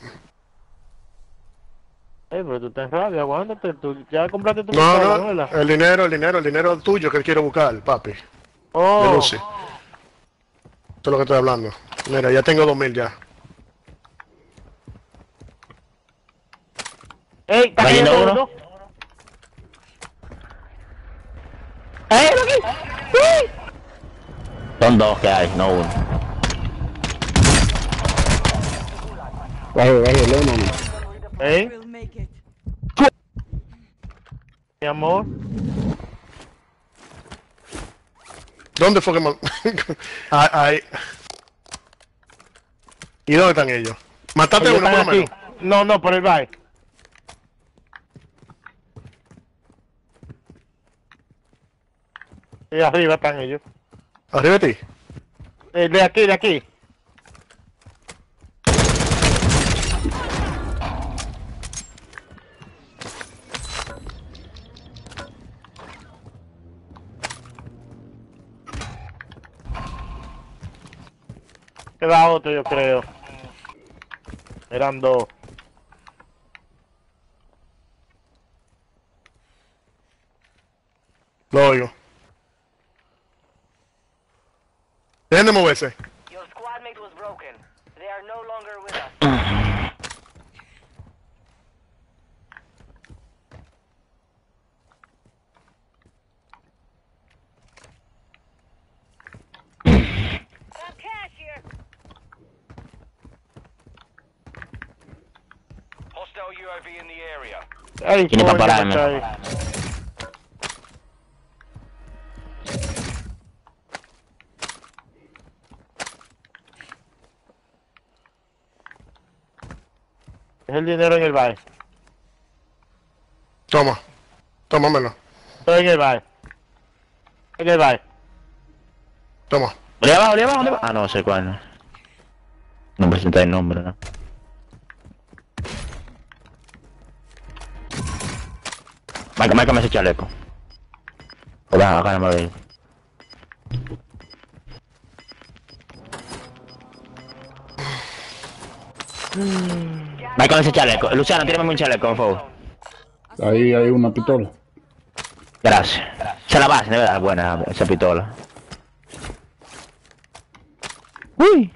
Pero tú estás en rabia, aguántate. Tú ya compraste tu No, pistola, no, ¿verdad? el dinero tuyo que quiero buscar, papi. De Oh, Lucy. Eso es lo que estoy hablando. Mira, ya tengo 2000 ya. ¡Ey! ¿Está ¿Va cayendo yendo uno? uno? Aquí! ¡Sí! Son dos que hay, no uno. ¿Eh? We'll make it. Mi amor. ¿Dónde fue que ahí. ¿Y dónde están ellos? Matate Ellos uno por lo están menos. aquí. No, por el baile. Y arriba están ellos. Arriba de ti. De aquí. Queda otro, yo creo. Eran dos. Lo oigo. Dejen de moverse. Your squad mate was broken. They are no longer with us. Hostile UAV in the area. Ay, Tiene para coño, pararme. está ahí. Es el dinero en el bar. Toma. Tómamelo. Estoy en el bar. En el bar. Toma. ¿Dónde abajo, dónde abajo, dónde abajo? Ah, no sé cuál, no. No presenta el nombre, ¿no? Márcame ese chaleco. Hola, acá no me veo. Márcame ese chaleco. Luciano, tírame un chaleco, por favor. Ahí hay una pistola. Gracias. Se la base, de verdad, buena esa pistola. Uy.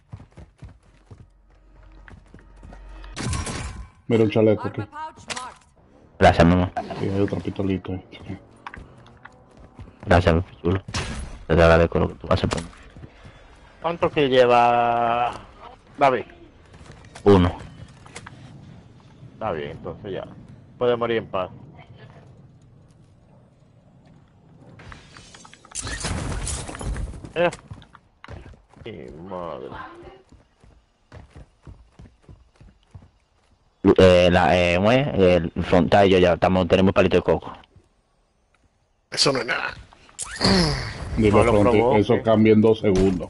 Mira un chaleco aquí. Gracias, mamá. Y hay otra pistolita ahí. Gracias, mi chulo. Te agradezco lo que tú haces por mí. ¿Cuánto que lleva David? 1. Está bien, entonces ya. Puede morir en paz. Mi madre. El frontal y yo ya tenemos palito de coco. Eso no es nada. Digo, No lo Fronti, provoque. eso cambia en 2 segundos.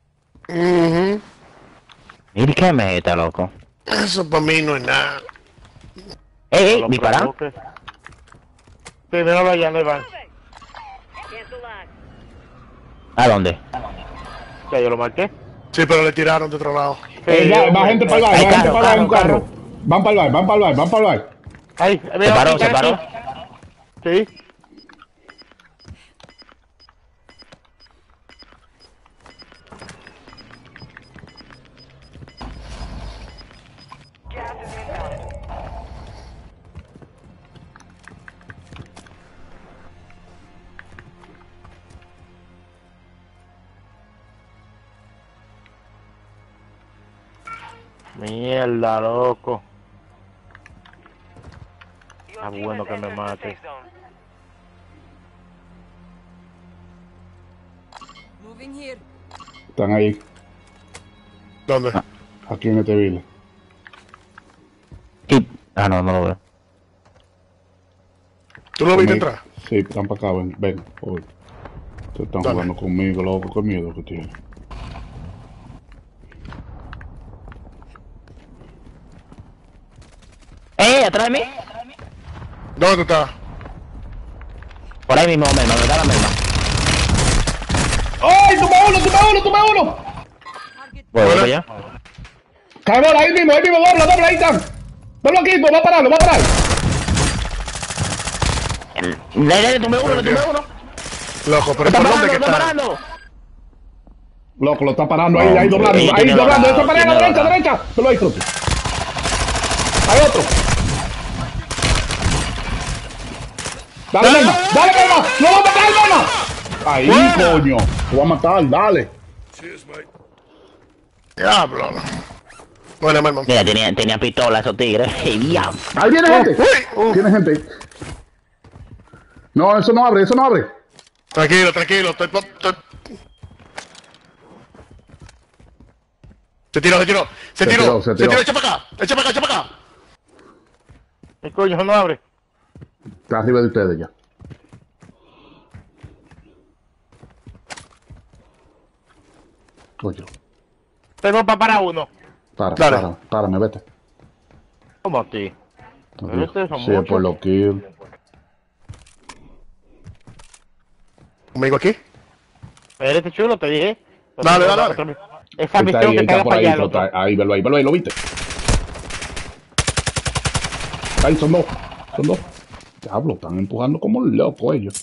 ¿Y qué meta, loco? Eso para mí no es nada. ¡Ey, No lo dispara! provoque. Primero lo allá en el bar. ¿A dónde? Ya yo lo marqué. Sí, pero le tiraron de otro lado. Va gente para el bar, Hay va gente carro, para el bar en un carro, carro. Van para el bar, van para el bar, van para el bar. Ahí, Se paró, se paró. Sí. Gas is inbound. Mierda, loco. Your Ah, team bueno has que me entered the mate. safe zone. Moving here. Están ahí, ¿Dónde? aquí en este vile. Ah, no, no lo veo. ¿Tú lo viste Conmigo. entrar? Sí, están para acá, ven, hoy. Se están Dale. jugando conmigo, loco, qué miedo que tiene. ¿Atrás de mí? ¿Dónde tú estás? Por ahí mismo, Melma, me da la Melma. ¡Ay, toma uno, toma uno, toma uno! Voy para allá. Cabrón, ahí mismo, dobla, ahí están. Dobla aquí, va a parar, va a parar. Le tumbé uno, le tumbé uno. Loco, pero Está ¿por parando, dónde que está está? parando. Loco, lo está parando ahí doblando, sí, ahí tiene doblando. dorado, Esa pared a tiene la derecha, dorado. derecha. Solo ahí, Frutti. Hay otro. Dale, Melma, dale, Melma. ¡No va a matar, Melma! Ahí, coño. Te voy a matar, dale. Diablo. Bueno, hermano. Mira, tenía pistola esos tigres. ¡Ey, diablo! Ahí viene gente. Tiene gente. No, eso no abre, eso no abre. Tranquilo, tranquilo. Se tiró. Echa para acá. ¿Qué coño no abre? Está arriba de ustedes ya. Coño. Tengo para uno. Dale. Párame, vete. ¿Cómo a ti? No, Ustedes son sí, es por muchos. los kills. ¿Conmigo aquí? Espérate, chulo, te dije. Dale. Esa misión que te haga por para ahí, allá, flota. loco. Ahí, velo ahí, ¿lo viste? Ahí, son dos. Diablo, están empujando como locos ellos.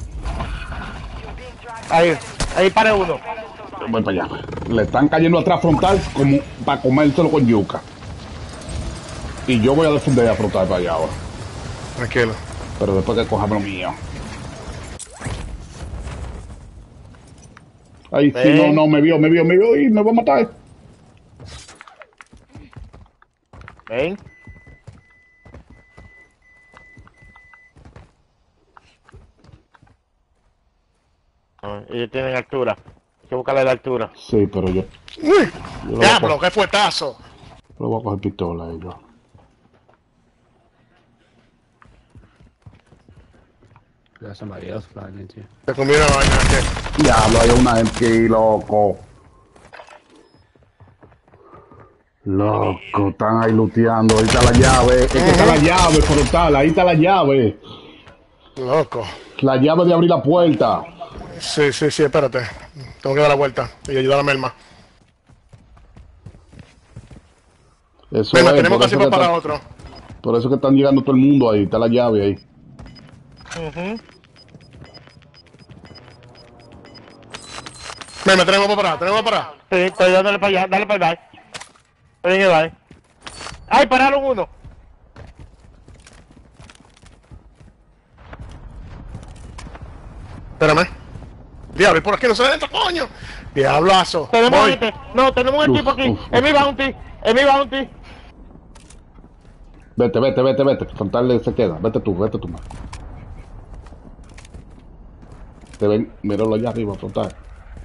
Ahí pare uno. Voy para allá. Le están cayendo atrás frontal como para comérselo con yuca. Y yo voy a defender a frontal para allá ahora. Tranquilo. Pero después que cojamos lo mío. Ay, sí, no, me vio y me va a matar. Ven. Ellos tienen altura. Hay que buscarle la altura. Sí, pero yo Uy, lo diablo, qué fuetazo. voy a coger pistola a ellos. Got somebody else flying into you. Te comí una vaina que. Diablo, hay una gente aquí, loco. Loco, están ahí looteando. Ahí está la llave. Es que está la llave, frontal. Ahí está la llave. Loco. La llave de abrir la puerta. Sí, espérate. Tengo que dar la vuelta y ayudar a Melma. Eso Melma, es, tenemos por casi eso para que otro. por eso que están llegando todo el mundo ahí. Está la llave ahí. Melma, tenemos para parar. Sí, estoy dándole para allá, dale para allá. Estoy en el baile. ¡Ay, pararon uno! Espérame. Diablo, y por aquí no se entra, coño. Diablazo. Tenemos Voy. gente. No, tenemos un Uf, tipo aquí. uf, Es mi bounty. Es mi bounty. Vete. Frontal se queda. Vete tú, man. Te ven, míralo allá arriba, frontal.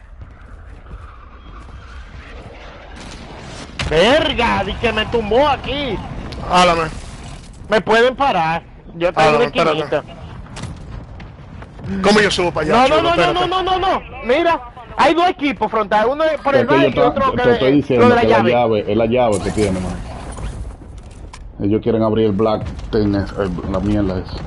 Verga, di que me tumbó aquí. Álame. Me pueden parar. Yo tengo una espérate. esquinita. ¿Cómo yo subo para allá? No, chulo? no. Mira, hay dos equipos frontal. Uno es por el Es que baile y otro te estoy que diciendo lo de la que llave. es la llave que tiene, man. Ellos quieren abrir el black thing, la mierda esa.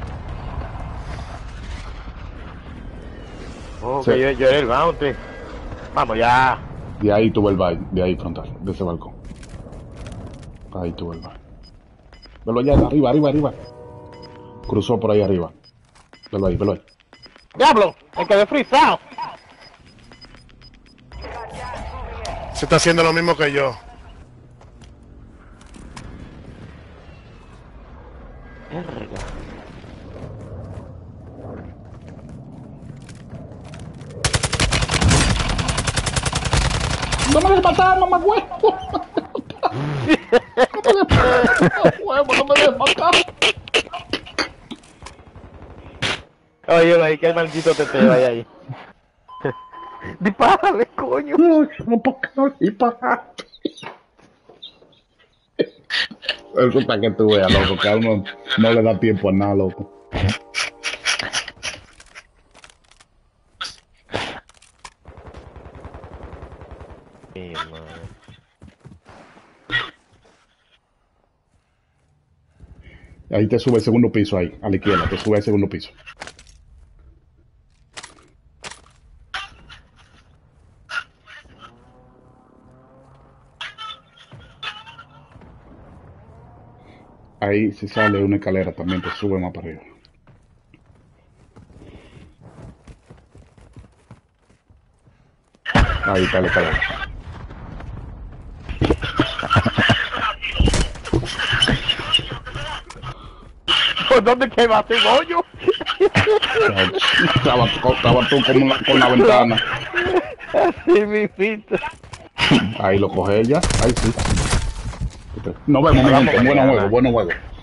Oh, Sí. que yo era el bounty. Vamos ya. De ahí tuvo el baile, de ahí frontal, de ese balcón. Ahí tuvo el baile. Velo allá, arriba. Cruzó por ahí arriba. Velo ahí. Diablo, me quedé frisado. Se está haciendo lo mismo que yo. ¡No me dejes matar, mamá huevo! ¡No me dejes matar! Oye, ahí que el maldito te vaya ahí. Dispárale, coño. No puedo disparar. Eso está que tú veas, loco, que a uno no le da tiempo a nada, loco. Ahí te sube el segundo piso, ahí, a la izquierda, te sube al segundo piso. Ahí si sale una escalera también te sube más para arriba. Ahí está la escalera. ¿Por dónde quemaste el hoyo? Estaba tú con la ventana. Así mi pito. Ahí lo coge ella. Ahí sí. Nos vemos, mi gente. Buen juego.